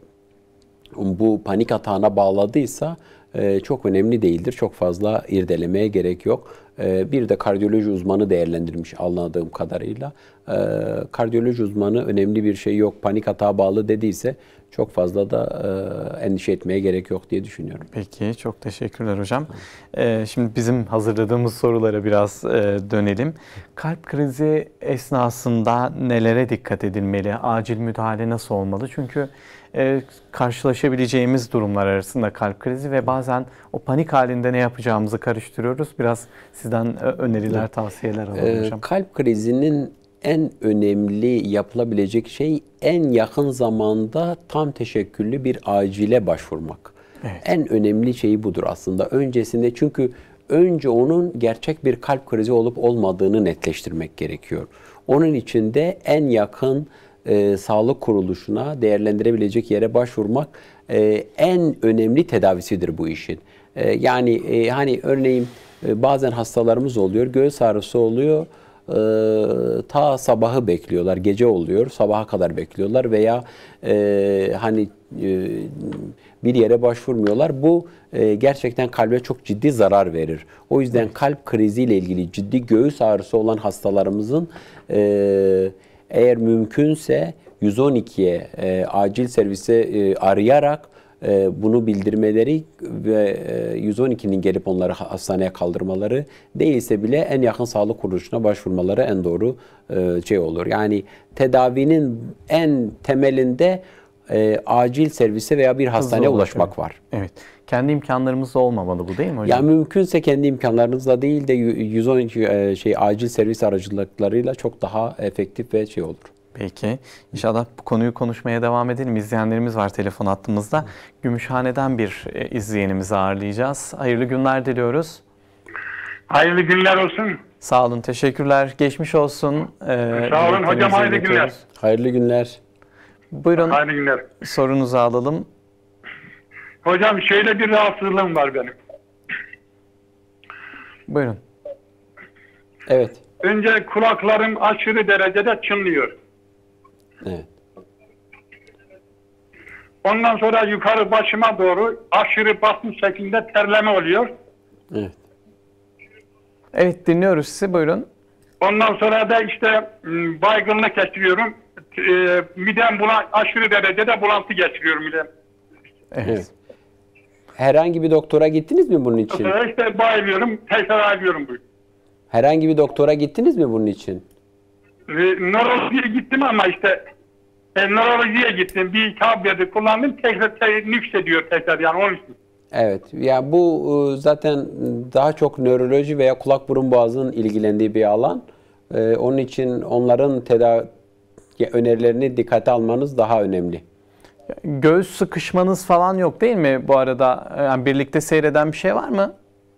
S2: bu panik atağına bağladıysa e, çok önemli değildir. Çok fazla irdelemeye gerek yok. E, bir de kardiyoloji uzmanı değerlendirmiş anladığım kadarıyla. E, kardiyoloji uzmanı önemli bir şey yok, panik atağa bağlı dediyse çok fazla da e, endişe etmeye gerek yok diye düşünüyorum.
S1: Peki, çok teşekkürler hocam. Ee, şimdi bizim hazırladığımız sorulara biraz e, dönelim. Kalp krizi esnasında nelere dikkat edilmeli? Acil müdahale nasıl olmalı? Çünkü e, karşılaşabileceğimiz durumlar arasında kalp krizi ve bazen o panik halinde ne yapacağımızı karıştırıyoruz. Biraz sizden öneriler, tavsiyeler alalım
S2: ee,
S1: hocam.
S2: Kalp krizinin en önemli yapılabilecek şey en yakın zamanda tam teşekküllü bir acile başvurmak. Evet. En önemli şey budur aslında. Öncesinde, çünkü önce onun gerçek bir kalp krizi olup olmadığını netleştirmek gerekiyor. Onun için de en yakın e, sağlık kuruluşuna, değerlendirebilecek yere başvurmak e, en önemli tedavisidir bu işin. E, yani e, hani örneğin e, bazen hastalarımız oluyor, göğüs ağrısı oluyor. Ee, ta sabahı bekliyorlar, gece oluyor, sabaha kadar bekliyorlar veya e, hani e, bir yere başvurmuyorlar. Bu e, gerçekten kalbe çok ciddi zarar verir. O yüzden kalp kriziyle ilgili ciddi göğüs ağrısı olan hastalarımızın e, eğer mümkünse yüz on ikiye e, acil servise e, arayarak bunu bildirmeleri ve yüz on ikinin gelip onları hastaneye kaldırmaları, değilse bile en yakın sağlık kuruluşuna başvurmaları en doğru şey olur. Yani tedavinin en temelinde acil servise veya bir hastaneye Hızlı ulaşmak
S1: evet.
S2: var.
S1: Evet. Kendi imkanlarımızda olmamalı bu, değil mi hocam?
S2: Ya mümkünse kendi imkanlarınızla değil de yüz on iki şey acil servis aracılıklarıyla çok daha efektif ve şey olur.
S1: Peki. İnşallah bu konuyu konuşmaya devam edelim. İzleyenlerimiz var telefon hattımızda. Gümüşhane'den bir izleyenimizi ağırlayacağız. Hayırlı günler diliyoruz.
S3: Hayırlı günler olsun.
S1: Sağ olun, teşekkürler. Geçmiş olsun.
S3: Ee, Sağ olun hocam, hayırlı günler.
S2: Hayırlı günler.
S1: Buyurun.
S3: Hayırlı günler.
S1: Sorunuzu alalım.
S3: Hocam şöyle bir rahatsızlığım var benim.
S1: Buyurun.
S2: Evet.
S3: Önce kulaklarım aşırı derecede çınlıyor.
S2: Evet.
S3: Ondan sonra yukarı başıma doğru aşırı basınç şeklinde terleme oluyor.
S2: Evet.
S1: Evet, dinliyoruz sizi, buyurun.
S7: Ondan sonra da işte m, baygınlık geçiriyorum. E, midem bulan, aşırı derecede bulantı geçiriyorum midem.
S1: Evet.
S2: Evet. Herhangi bir doktora gittiniz mi bunun için?
S7: Sonra işte bayılıyorum, tekrar ayılıyorum bu.
S2: Herhangi bir doktora gittiniz mi bunun için?
S7: E, nörolojiye gittim ama işte e, nörolojiye gittim. Bir tableti kullandım, tekrar te, nüksediyor tekrar yani onun için.
S2: Evet. Ya bu e, zaten daha çok nöroloji veya kulak burun boğazının ilgilendiği bir alan. E, onun için onların tedavi önerilerini dikkate almanız daha önemli.
S1: Göğüs sıkışmanız falan yok değil mi bu arada? Yani birlikte seyreden bir şey var mı?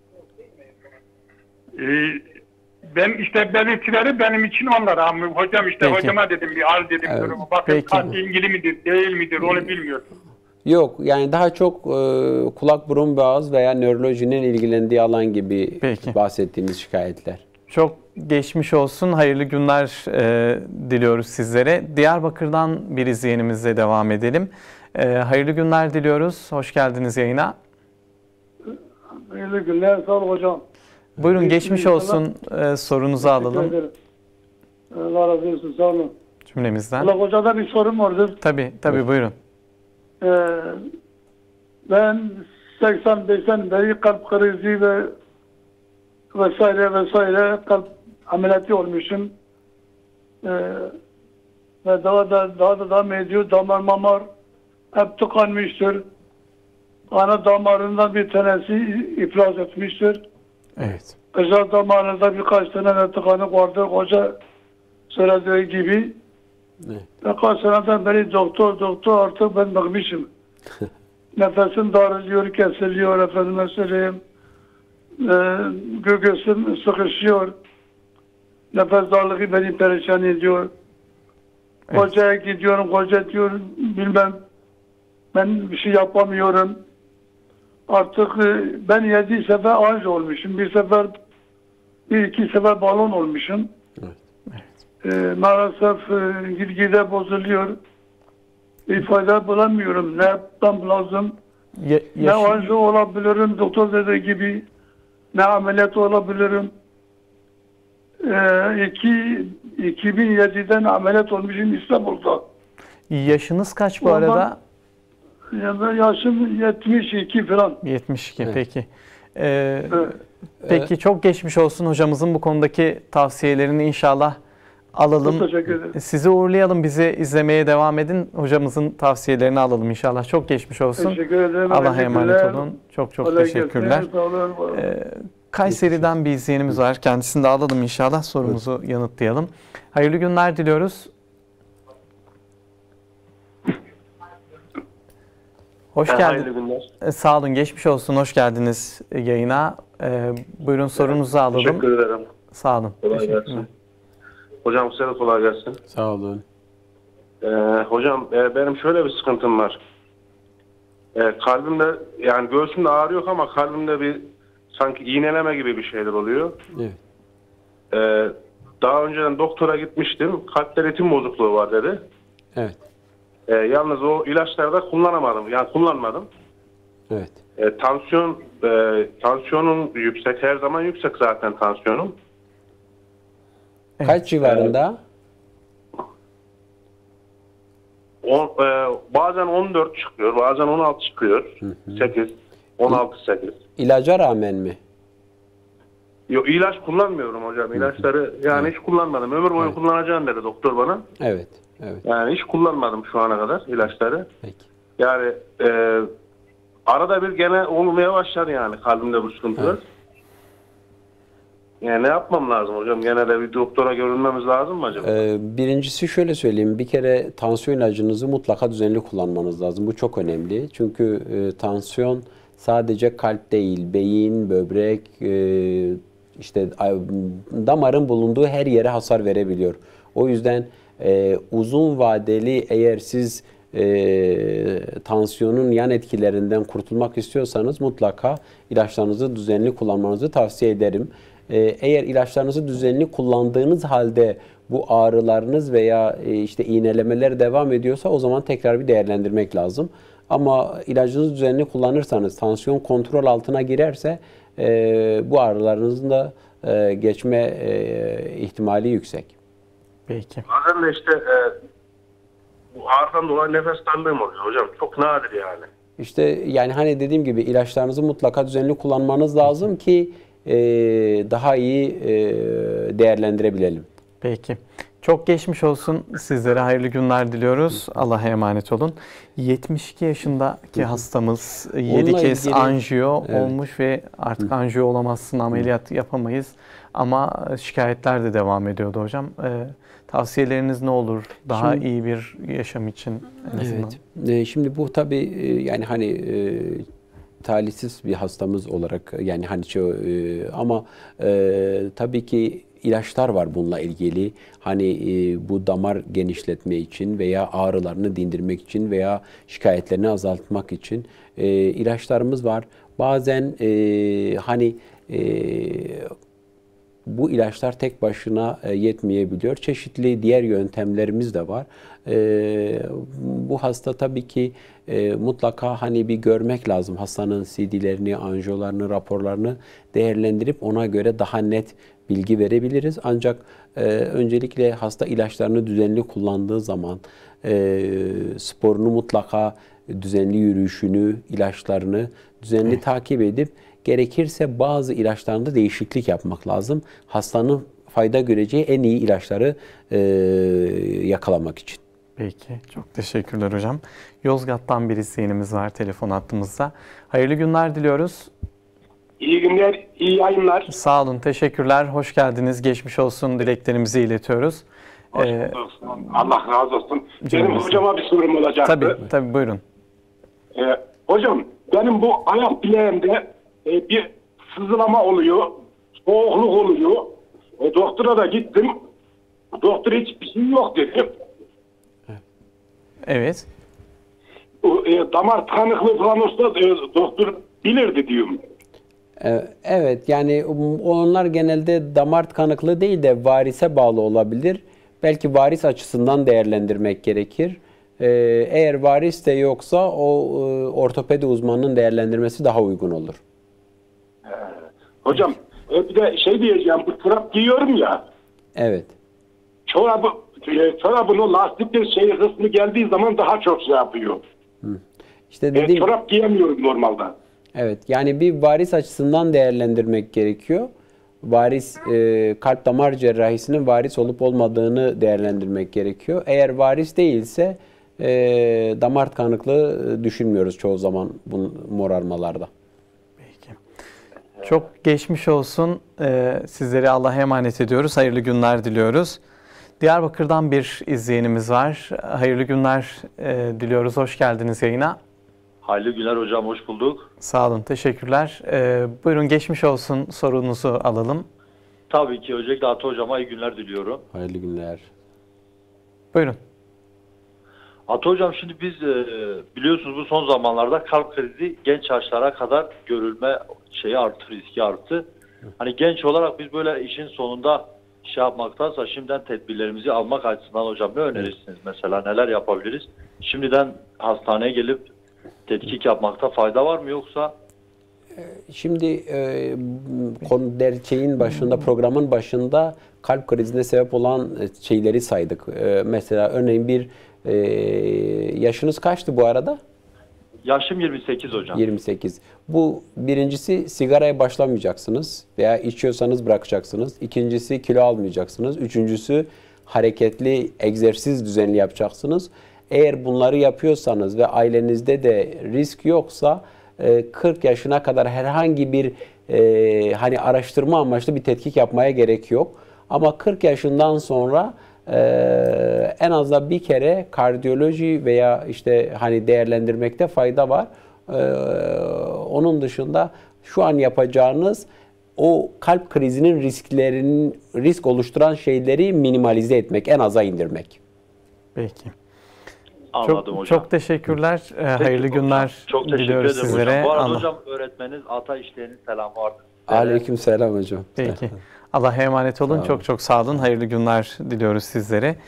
S7: E, ben işte belirtileri benim için onlar ama hocam işte
S1: Peki.
S7: hocama dedim bir al dedim
S2: Evet.
S7: durumu. Bakın
S1: Peki.
S7: kalp ilgili midir değil midir onu bilmiyorum.
S2: Yok, yani daha çok e, kulak burun boğaz veya nörolojinin ilgilendiği alan gibi
S1: Peki.
S2: bahsettiğimiz şikayetler.
S1: Çok geçmiş olsun. Hayırlı günler e, diliyoruz sizlere. Diyarbakır'dan bir izleyenimizle devam edelim. E, hayırlı günler diliyoruz. Hoş geldiniz yayına.
S8: Hayırlı günler, sağ ol hocam.
S1: Buyurun, geçmiş olsun. E, sorunuzu alalım
S8: Teşekkür ederim. Allah razı olsun, sağ olun.
S1: cümlemizden.
S8: Allah hocada bir sorum vardır.
S1: Tabii, tabii, buyurun.
S8: Ee, ben seksen beşten beri kalp krizi ve vesaire vesaire kalp ameliyatı olmuşum. Ee, ve daha da daha da devam ediyor. Damar mamar hep tıkanmıştır. Ana damarından bir tanesi iflas etmiştir.
S1: Evet.
S8: Özel damarında birkaç tane de tıkanık vardır. Hoca söylediği gibi.
S2: Evet.
S8: Birkaç seneden beri doktor doktor artık ben bakmışım. Nefesim daralıyor, kesiliyor, efendime söyleyeyim. Ee, göğüsüm sıkışıyor. Nefes darlığı beni perişan ediyor.
S1: Evet.
S8: Hocaya gidiyorum, hoca diyor bilmem ben bir şey yapamıyorum. Artık e, ben yedi sefer anj olmuşum. Bir sefer, bir iki sefer balon olmuşum. E, maalesef e, gitgide bozuluyor. Bir fayda bulamıyorum. Ne yapmam lazım?
S1: Ya,
S8: Ne
S1: yaşı-
S8: anji olabilirim, doktor dediği gibi. Ne ameliyat olabilirim. E, iki, iki bin yediden ameliyat olmuşum İstanbul'da.
S1: yaşınız kaç bu
S8: Ondan-
S1: arada?
S8: Yani yaşım yetmiş iki falan.
S1: yetmiş iki,
S2: Evet.
S1: peki. Ee,
S8: Evet.
S1: peki, çok geçmiş olsun. Hocamızın bu konudaki tavsiyelerini inşallah alalım.
S8: Çok teşekkür ederim.
S1: Sizi uğurlayalım. Bizi izlemeye devam edin. Hocamızın tavsiyelerini alalım inşallah. Çok geçmiş olsun.
S8: Teşekkür ederim.
S1: Allah'a
S8: Teşekkürler.
S1: emanet olun. Çok çok
S8: Kolay
S1: teşekkürler.
S8: gelsin. Sağ olun.
S1: Ee, Kayseri'den bir izleyenimiz var. Kendisini de alalım inşallah. Sorumuzu yanıtlayalım. Hayırlı günler diliyoruz. Hoş
S9: Ha,
S1: geldiniz.
S9: Hayırlı günler.
S1: Ee, Sağ olun, geçmiş olsun. Hoş geldiniz e, yayına. Ee, buyurun, sorunuzu alalım.
S9: Teşekkür ederim.
S1: Sağ olun.
S9: Kolay
S1: Teşekkürler.
S9: gelsin. Hocam size de kolay gelsin.
S2: Sağ olun.
S9: Ee, hocam e, benim şöyle bir sıkıntım var. E, kalbimde yani göğsümde ağrı yok ama kalbimde bir sanki iğneleme gibi bir şeyler oluyor.
S2: Evet.
S9: E, daha önceden doktora gitmiştim. Kalpte ritim bozukluğu var dedi.
S2: Evet.
S9: E, yalnız o ilaçları da kullanamadım. Yani kullanmadım.
S2: Evet.
S9: E, tansiyon e, tansiyonum yüksek. Her zaman yüksek zaten tansiyonum.
S2: Kaç civarında?
S9: On, e, bazen on dört çıkıyor, bazen on altı çıkıyor. sekiz, on altı, sekiz.
S2: İlaca rağmen mi?
S9: Yok, ilaç kullanmıyorum hocam. İlaçları yani hiç kullanmadım. Ömür boyu kullanacağım dedi doktor bana.
S2: Evet. Evet.
S9: Yani hiç kullanmadım şu ana kadar ilaçları.
S2: Peki.
S9: Yani e, arada bir gene olmaya başladı yani kalbimde bu sıkıntılar.
S2: Evet.
S9: Yani ne yapmam lazım hocam? Gene de bir doktora görünmemiz lazım mı acaba?
S2: Ee, birincisi şöyle söyleyeyim. Bir kere tansiyon ilacınızı mutlaka düzenli kullanmanız lazım. Bu çok önemli. Çünkü e, tansiyon sadece kalp değil, beyin, böbrek, e, işte a- damarın bulunduğu her yere hasar verebiliyor. O yüzden e, uzun vadeli eğer siz e, tansiyonun yan etkilerinden kurtulmak istiyorsanız mutlaka ilaçlarınızı düzenli kullanmanızı tavsiye ederim. E, eğer ilaçlarınızı düzenli kullandığınız halde bu ağrılarınız veya e, işte iğnelemeler devam ediyorsa o zaman tekrar bir değerlendirmek lazım. Ama ilacınızı düzenli kullanırsanız, tansiyon kontrol altına girerse e, bu ağrılarınızın da e, geçme e, ihtimali yüksek.
S1: Peki.
S9: Bazen de işte e, bu ağrıdan dolayı nefes darlığım oluyor hocam. Çok nadir yani.
S2: İşte yani hani dediğim gibi ilaçlarınızı mutlaka düzenli kullanmanız lazım ki e, daha iyi e, değerlendirebilelim.
S1: Peki. Çok geçmiş olsun. Sizlere hayırlı günler diliyoruz. Allah'a emanet olun. yetmiş iki yaşındaki hastamız yedi
S2: Onunla
S1: kez
S2: ilgili,
S1: anjiyo
S2: evet.
S1: olmuş ve artık anjiyo olamazsın, ameliyat yapamayız. Ama şikayetler de devam ediyordu hocam. Ee, tavsiyeleriniz ne olur? Daha
S2: Şimdi, iyi
S1: bir yaşam için en azından.
S2: Evet. E, şimdi bu tabii yani hani e, talihsiz bir hastamız olarak yani hani şu, e, ama e, tabii ki ilaçlar var bununla ilgili. Hani e, bu damar genişletme için veya ağrılarını dindirmek için veya şikayetlerini azaltmak için e, ilaçlarımız var. Bazen e, hani e, bu ilaçlar tek başına e, yetmeyebiliyor. Çeşitli diğer yöntemlerimiz de var. E, bu hasta tabii ki e, mutlaka hani bir görmek lazım. Hastanın C D'lerini, anjiyolarını, raporlarını değerlendirip ona göre daha net bilgi verebiliriz. Ancak e, öncelikle hasta ilaçlarını düzenli kullandığı zaman e, sporunu mutlaka düzenli yürüyüşünü, ilaçlarını düzenli evet. takip edip gerekirse bazı ilaçlarında değişiklik yapmak lazım. Hastanın fayda göreceği en iyi ilaçları e, yakalamak için.
S1: Peki. Çok teşekkürler hocam. Yozgat'tan bir izleyenimiz var telefon hattımızda. Hayırlı günler diliyoruz.
S10: İyi günler, iyi yayınlar.
S1: Sağ olun, teşekkürler. Hoş geldiniz. Geçmiş olsun dileklerimizi iletiyoruz.
S10: Hoş
S1: ee,
S10: olsun. Allah razı olsun. Benim hocama bir sorum olacaktı.
S1: Tabii, tabii buyurun.
S10: Ee, hocam, benim bu ayak bileğimde e, bir sızılama oluyor, soğukluk oluyor. E, doktora da gittim. Doktor hiçbir şey yok dedi.
S1: Evet.
S10: O, e, damar tıkanıklığı falan olsa e, doktor bilirdi diyorum.
S2: Evet, yani onlar genelde damar tıkanıklığı değil de varise bağlı olabilir. Belki varis açısından değerlendirmek gerekir. Eğer varis de yoksa o ortopedi uzmanının değerlendirmesi daha uygun olur.
S10: Hocam bir de şey diyeceğim, bu çorap giyiyorum ya.
S2: Evet.
S10: Çorabı, çorabın o lastikli şey kısmı geldiği zaman daha çok şey yapıyor.
S2: Hı. İşte dediğim...
S10: e, çorap giyemiyorum normalde.
S2: Evet, yani bir varis açısından değerlendirmek gerekiyor. Varis, e, kalp damar cerrahisinin varis olup olmadığını değerlendirmek gerekiyor. Eğer varis değilse e, damar tıkanıklığı düşünmüyoruz çoğu zaman bu morarmalarda.
S1: Peki. Çok geçmiş olsun. Ee, sizleri Allah'a emanet ediyoruz. Hayırlı günler diliyoruz. Diyarbakır'dan bir izleyenimiz var. Hayırlı günler e, diliyoruz. Hoş geldiniz yayına.
S11: Hayırlı günler hocam, hoş bulduk.
S1: Sağ olun, teşekkürler. Ee, buyurun geçmiş olsun, sorunuzu alalım.
S11: Tabii ki, öncelikle Ata hocama iyi günler diliyorum.
S2: Hayırlı günler.
S1: Buyurun.
S11: Ata hocam, şimdi biz e, biliyorsunuz bu son zamanlarda kalp krizi genç yaşlara kadar görülme şeyi arttı, riski arttı. Hani genç olarak biz böyle işin sonunda şey yapmaktansa şimdiden tedbirlerimizi almak açısından hocam ne önerirsiniz? Mesela neler yapabiliriz? Şimdiden hastaneye gelip tetkik yapmakta fayda var mı yoksa?
S2: Şimdi e, konu şeyin başında, programın başında kalp krizine sebep olan şeyleri saydık. E, mesela örneğin bir e, yaşınız kaçtı bu arada?
S11: Yaşım yirmi sekiz hocam.
S2: yirmi sekiz. Bu birincisi sigaraya başlamayacaksınız veya içiyorsanız bırakacaksınız. İkincisi kilo almayacaksınız. Üçüncüsü hareketli egzersiz düzenli yapacaksınız. Eğer bunları yapıyorsanız ve ailenizde de risk yoksa kırk yaşına kadar herhangi bir e, hani araştırma amaçlı bir tetkik yapmaya gerek yok. Ama kırk yaşından sonra e, en azından bir kere kardiyoloji veya işte hani değerlendirmekte fayda var. E, onun dışında şu an yapacağınız o kalp krizinin risklerinin risk oluşturan şeyleri minimalize etmek, en aza indirmek.
S1: Peki.
S11: Anladım
S1: çok,
S11: hocam.
S1: Çok teşekkürler. Peki, hayırlı hocam, günler
S11: çok teşekkür
S1: diliyoruz
S11: ederim
S1: sizlere.
S11: Hocam. Bu arada
S1: Allah...
S11: hocam öğretmeniniz Ata İşleyen'in selamı vardı.
S2: Aleyküm selam hocam.
S1: Peki. Allah'a emanet olun. Çok çok sağ olun. Hayırlı günler diliyoruz sizlere.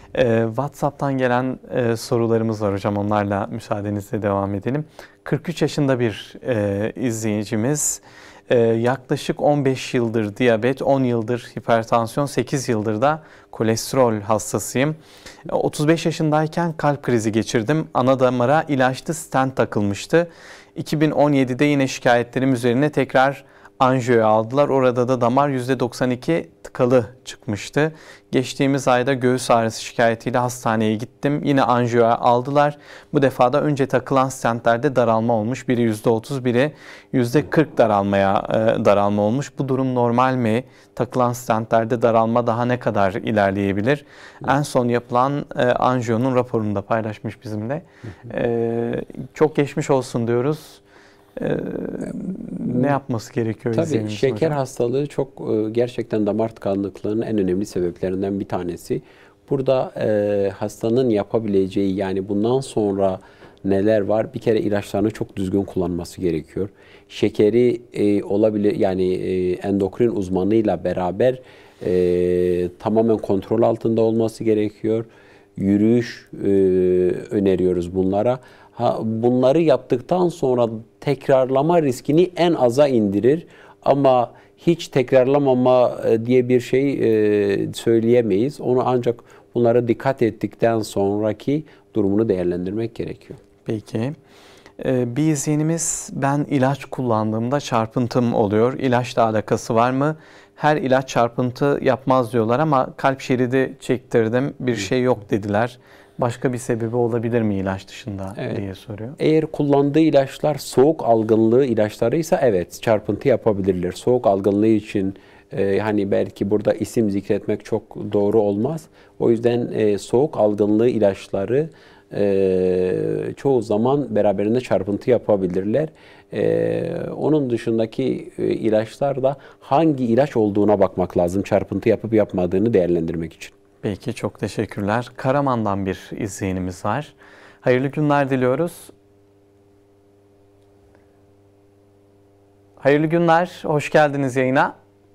S1: Ee, WhatsApp'tan gelen e, sorularımız var hocam. Onlarla müsaadenizle devam edelim. kırk üç yaşında bir e, izleyicimiz. Ee, yaklaşık on beş yıldır diyabet, on yıldır hipertansiyon, sekiz yıldır da kolesterol hastasıyım. otuz beş yaşındayken kalp krizi geçirdim. Ana damara ilaçlı stent takılmıştı. iki bin on yedide yine şikayetlerim üzerine tekrar anjiyoya aldılar. Orada da damar yüzde doksan iki tıkalı çıkmıştı. Geçtiğimiz ayda göğüs ağrısı şikayetiyle hastaneye gittim. Yine anjiyoya aldılar. Bu defa da önce takılan stentlerde daralma olmuş. Biri yüzde otuz, biri yüzde kırk daralmaya e, daralma olmuş. Bu durum normal mi? Takılan stentlerde daralma daha ne kadar ilerleyebilir? En son yapılan e, anjiyonun raporunu da paylaşmış bizimle. E, çok geçmiş olsun diyoruz. Ee, ne yapması gerekiyor?
S2: Tabii şeker
S1: hocam?
S2: hastalığı çok gerçekten damar tıkanıklığının en önemli sebeplerinden bir tanesi. Burada e, hastanın yapabileceği, yani bundan sonra neler var? Bir kere ilaçlarını çok düzgün kullanması gerekiyor. Şekeri e, olabilir, yani e, endokrin uzmanıyla beraber e, tamamen kontrol altında olması gerekiyor. Yürüyüş e, öneriyoruz bunlara. Ha, bunları yaptıktan sonra tekrarlama riskini en aza indirir. Ama hiç tekrarlamama diye bir şey e, söyleyemeyiz. Onu ancak bunlara dikkat ettikten sonraki durumunu değerlendirmek gerekiyor.
S1: Peki. Ee, bir izleyenimiz, ben ilaç kullandığımda çarpıntım oluyor. İlaçla alakası var mı? Her ilaç çarpıntı yapmaz diyorlar ama kalp şeridi çektirdim, bir şey yok dediler. Başka bir sebebi olabilir mi ilaç dışında, evet, diye soruyor.
S2: Eğer kullandığı ilaçlar soğuk algınlığı ilaçlarıysa evet çarpıntı yapabilirler. Soğuk algınlığı için e, hani belki burada isim zikretmek çok doğru olmaz. O yüzden e, soğuk algınlığı ilaçları e, çoğu zaman beraberinde çarpıntı yapabilirler. E, onun dışındaki e, ilaçlar da hangi ilaç olduğuna bakmak lazım. Çarpıntı yapıp yapmadığını değerlendirmek için.
S1: Peki, çok teşekkürler. Karaman'dan bir izleyenimiz var. Hayırlı günler diliyoruz. Hayırlı günler, hoş geldiniz yayına.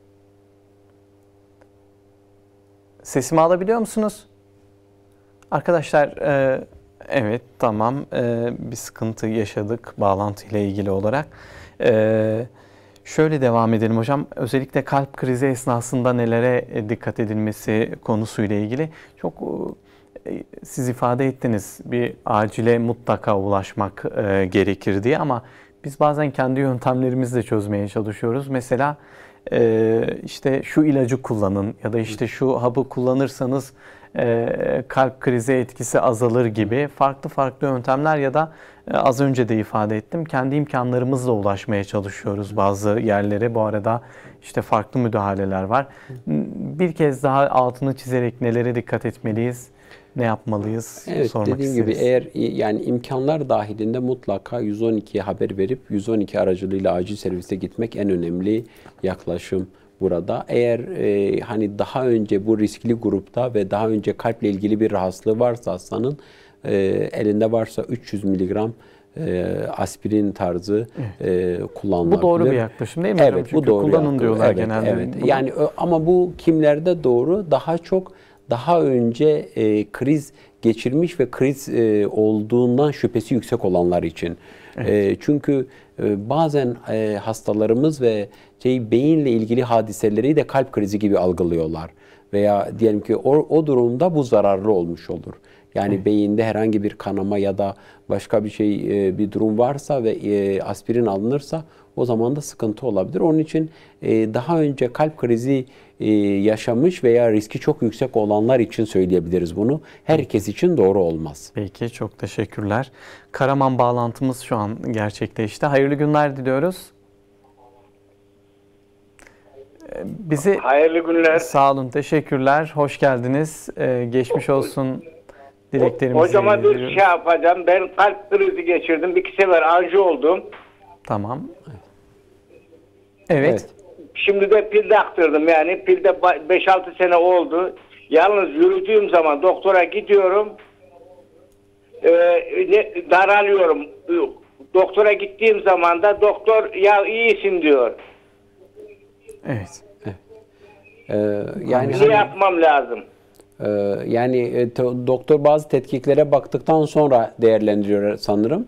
S1: Sesimi alabiliyor musunuz? Arkadaşlar, e, evet, tamam, e, bir sıkıntı yaşadık bağlantıyla ilgili olarak. E, Şöyle devam edelim hocam. Özellikle kalp krizi esnasında nelere dikkat edilmesi konusuyla ilgili çok siz ifade ettiniz. Bir acile mutlaka ulaşmak e, gerekir diye, ama biz bazen kendi yöntemlerimizle çözmeye çalışıyoruz. Mesela e, işte şu ilacı kullanın ya da işte şu hapı kullanırsanız e, kalp krizi etkisi azalır gibi farklı farklı yöntemler ya da e, az önce de ifade ettim, kendi imkanlarımızla ulaşmaya çalışıyoruz bazı yerlere. Bu arada işte farklı müdahaleler var. Bir kez daha altını çizerek nelere dikkat etmeliyiz, ne yapmalıyız,
S2: evet,
S1: sormak
S2: dediğim
S1: isteriz.
S2: gibi eğer yani imkanlar dahilinde mutlaka yüz on ikiye haber verip yüz on iki aracılığıyla acil servise gitmek en önemli yaklaşım burada. Eğer e, hani daha önce bu riskli grupta ve daha önce kalple ilgili bir rahatsızlığı varsa hastanın e, elinde varsa üç yüz miligram e, aspirin tarzı e, kullanılabilir.
S1: Bu doğru bir yaklaşım değil mi?
S2: Evet,
S1: hocam? Çünkü
S2: bu doğru
S1: kullanın
S2: yaklaşım.
S1: diyorlar
S2: Evet,
S1: genelde.
S2: evet.
S1: Bu
S2: Yani ama bu kimlerde doğru? Daha çok daha önce e, kriz geçirmiş ve kriz e, olduğundan şüphesi yüksek olanlar için. Evet. E, çünkü e, bazen e, hastalarımız ve şey beyinle ilgili hadiseleri de kalp krizi gibi algılıyorlar. Veya diyelim ki o, o durumda bu zararlı olmuş olur. Yani evet, beyinde herhangi bir kanama ya da başka bir şey e, bir durum varsa ve e, aspirin alınırsa o zaman da sıkıntı olabilir. Onun için e, daha önce kalp krizi e, yaşamış veya riski çok yüksek olanlar için söyleyebiliriz bunu. Herkes için doğru olmaz.
S1: Peki, çok teşekkürler. Karaman bağlantımız şu an gerçekleşti. Hayırlı günler diliyoruz. Bizi
S12: hayırlı günler.
S1: Sağ olun, teşekkürler. Hoş geldiniz. Ee, geçmiş olsun dileklerimizi.
S12: Hocama bir şey yapacağım. Ben kalp krizi geçirdim. İki sefer anjiyo oldum.
S1: Tamam. Evet. evet.
S12: Şimdi de pil taktırdım. Yani pilde beş altı sene oldu. Yalnız yürüdüğüm zaman doktora gidiyorum. E, ne, daralıyorum. Doktora gittiğim zaman da doktor ya iyisin diyor.
S1: Evet.
S2: Ee, yani
S12: ne yapmam lazım?
S2: Ee, yani e, te, doktor bazı tetkiklere baktıktan sonra değerlendiriyor sanırım.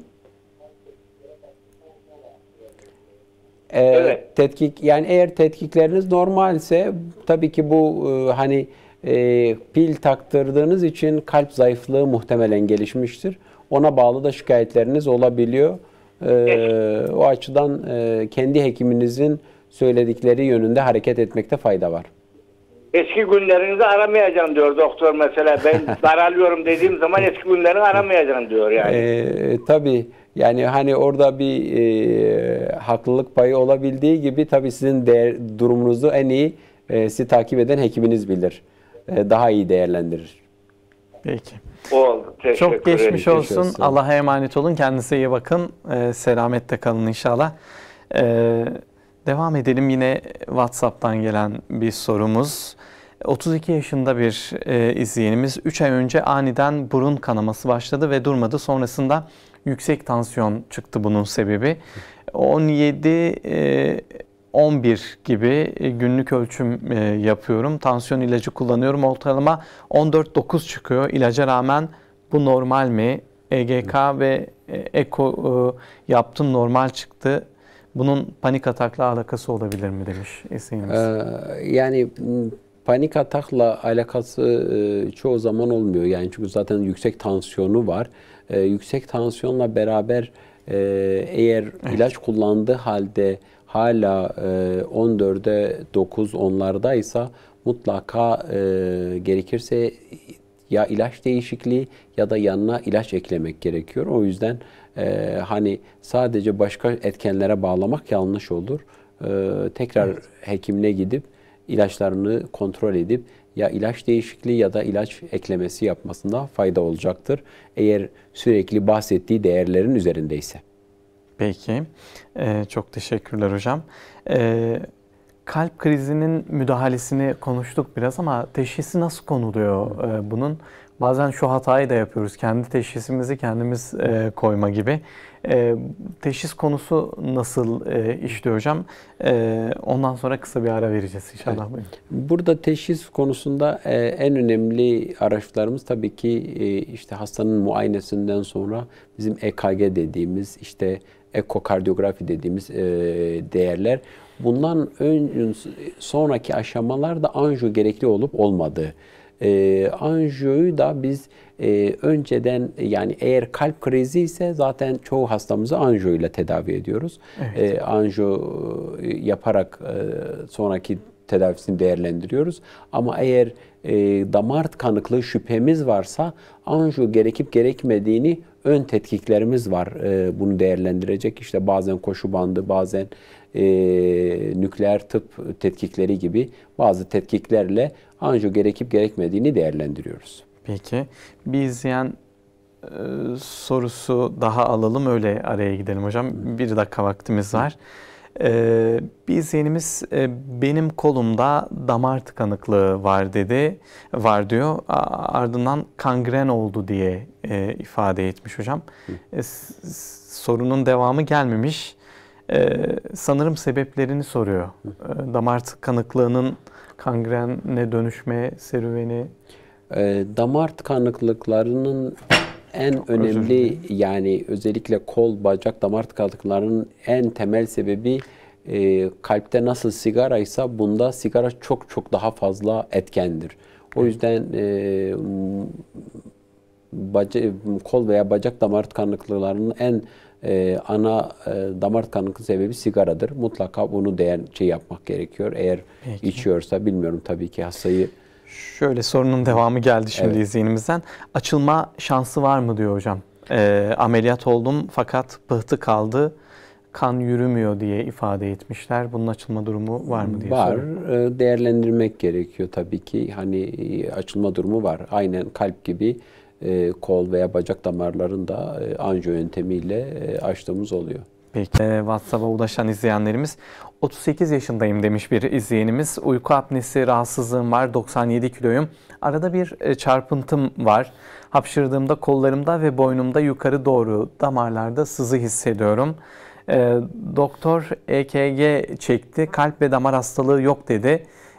S2: Ee,
S12: Evet.
S2: Tetkik, yani eğer tetkikleriniz normalse tabii ki bu e, hani e, pil taktırdığınız için kalp zayıflığı muhtemelen gelişmiştir. Ona bağlı da şikayetleriniz olabiliyor. Ee, o açıdan e, kendi hekiminizin söyledikleri yönünde hareket etmekte fayda var.
S12: Eski günlerinizi aramayacağım diyor doktor mesela. Ben daralıyorum dediğim zaman eski günlerini aramayacağım diyor yani.
S2: Ee, tabii yani hani orada bir e, haklılık payı olabildiği gibi tabii sizin değer, durumunuzu en iyi e, sizi takip eden hekiminiz bilir. E, daha iyi değerlendirir.
S1: Peki.
S12: Oldu. Teşekkür
S1: Çok geçmiş
S12: ederim.
S1: olsun. olsun. Allah'a emanet olun. Kendinize iyi bakın. E, selamette kalın inşallah. E, devam edelim. Yine WhatsApp'tan gelen bir sorumuz. otuz iki yaşında bir e, izleyenimiz üç ay önce aniden burun kanaması başladı ve durmadı. Sonrasında yüksek tansiyon çıktı bunun sebebi. on yedi on bir gibi günlük ölçüm yapıyorum. Tansiyon ilacı kullanıyorum. Ortalama on dört dokuz çıkıyor. İlaca rağmen bu normal mi? E G K ve eko yaptım, normal çıktı. Bunun panik atakla alakası olabilir mi demiş izleyicimiz.
S2: Ee, yani panik atakla alakası e, çoğu zaman olmuyor. Yani çünkü zaten yüksek tansiyonu var. E, yüksek tansiyonla beraber e, eğer evet. ilaç kullandığı halde hala e, on dörde dokuz onlardaysa mutlaka e, gerekirse ya ilaç değişikliği ya da yanına ilaç eklemek gerekiyor. O yüzden e, hani sadece başka etkenlere bağlamak yanlış olur. E, tekrar evet. hekimine gidip ilaçlarını kontrol edip ya ilaç değişikliği ya da ilaç eklemesi yapmasında fayda olacaktır. Eğer sürekli bahsettiği değerlerin üzerindeyse.
S1: Peki. Ee, çok teşekkürler hocam. Ee, kalp krizinin müdahalesini konuştuk biraz ama teşhisi nasıl konuluyor ee, bunun? Bazen şu hatayı da yapıyoruz. Kendi teşhisimizi kendimiz e, koyma gibi. E, teşhis konusu nasıl e, işliyor hocam? E, ondan sonra kısa bir ara vereceğiz inşallah. Evet.
S2: Burada teşhis konusunda e, en önemli araçlarımız tabii ki e, işte hastanın muayenesinden sonra bizim E K G dediğimiz, işte ekokardiyografi dediğimiz e, değerler. Bundan ön, sonraki aşamalarda anjiyo gerekli olup olmadığı. E, anjiyoyu da biz e, önceden, yani eğer kalp krizi ise zaten çoğu hastamızı anjiyo ile tedavi ediyoruz. Evet. E, anjiyo yaparak e, sonraki tedavisini değerlendiriyoruz. Ama eğer e, damar tıkanıklığı şüphemiz varsa anjiyo gerekip gerekmediğini ön tetkiklerimiz var. E, bunu değerlendirecek. İşte bazen koşu bandı, bazen e, nükleer tıp tetkikleri gibi bazı tetkiklerle anjiyo gerekip gerekmediğini değerlendiriyoruz.
S1: Peki. Bir izleyen e, sorusu daha alalım, öyle araya gidelim hocam. Bir dakika vaktimiz var. E, bir izleyenimiz e, benim kolumda damar tıkanıklığı var dedi, var diyor. Ardından kangren oldu diye e, ifade etmiş hocam. E, sorunun devamı gelmemiş. E, sanırım sebeplerini soruyor. E, damar tıkanıklığının kangrenle dönüşme serüveni.
S2: E, damar tıkanıklıklarının en önemli, yani özellikle kol, bacak damar tıkanıklıklarının en temel sebebi e, kalpte nasıl sigaraysa bunda sigara çok çok daha fazla etkendir. O yüzden e, baca, kol veya bacak damar tıkanıklıklarının en e, ana e, damar tıkanıklığı sebebi sigaradır. Mutlaka bunu değer şey yapmak gerekiyor. Eğer Peki. içiyorsa, bilmiyorum tabii ki hastayı.
S1: Şöyle sorunun devamı geldi şimdi evet. izleyenimizden. Açılma şansı var mı diyor hocam. E, ameliyat oldum fakat pıhtı kaldı, kan yürümüyor diye ifade etmişler. Bunun açılma durumu var mı diye
S2: Var.
S1: soruyor.
S2: Değerlendirmek gerekiyor tabii ki. Hani açılma durumu var. Aynen kalp gibi e, kol veya bacak damarlarında e, anjiyo yöntemiyle e, açtığımız oluyor.
S1: Peki. WhatsApp'a ulaşan izleyenlerimiz, otuz sekiz yaşındayım demiş bir izleyenimiz. Uyku apnesi rahatsızlığım var, doksan yedi kiloyum. Arada bir çarpıntım var. Hapşırdığımda kollarımda ve boynumda yukarı doğru damarlarda sızı hissediyorum. E, doktor E K G çekti, kalp ve damar hastalığı yok dedi.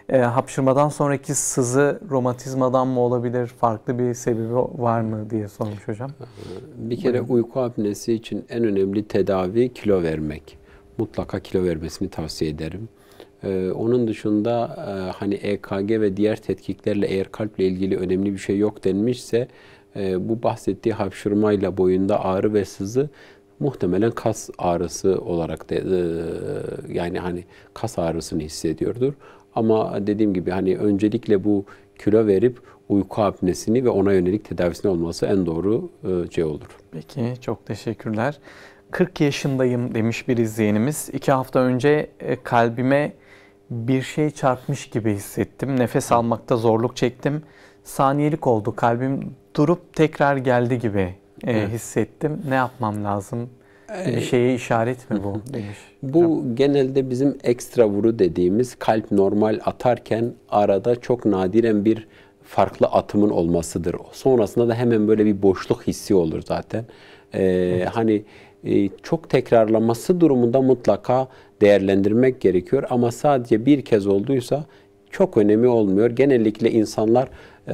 S1: E, hapşırmadan sonraki sızı romatizmadan mı olabilir, farklı bir sebebi var mı diye sormuş hocam.
S2: Bir kere Buyurun. Uyku apnesi için en önemli tedavi kilo vermek. Mutlaka kilo vermesini tavsiye ederim. Ee, onun dışında e, hani E K G ve diğer tetkiklerle eğer kalple ilgili önemli bir şey yok denmişse e, bu bahsettiği hapşırmayla boyunda ağrı ve sızı muhtemelen kas ağrısı olarak da e, yani hani kas ağrısını hissediyordur. Ama dediğim gibi hani öncelikle bu kilo verip uyku apnesini ve ona yönelik tedavisinin olması en doğru e, şey olur.
S1: Peki, çok teşekkürler. kırk yaşındayım demiş bir izleyenimiz. İki hafta önce e, kalbime bir şey çarpmış gibi hissettim. Nefes almakta zorluk çektim. Saniyelik oldu. Kalbim durup tekrar geldi gibi e, evet. hissettim. Ne yapmam lazım? Bir şeye işaret mi bu demiş.
S2: Bu hocam. Genelde bizim ekstra vuru dediğimiz kalp normal atarken arada çok nadiren bir farklı atımın olmasıdır. Sonrasında da hemen böyle bir boşluk hissi olur zaten. Ee, evet. Hani e, çok tekrarlaması durumunda mutlaka değerlendirmek gerekiyor. Ama sadece bir kez olduysa çok önemi olmuyor. Genellikle insanlar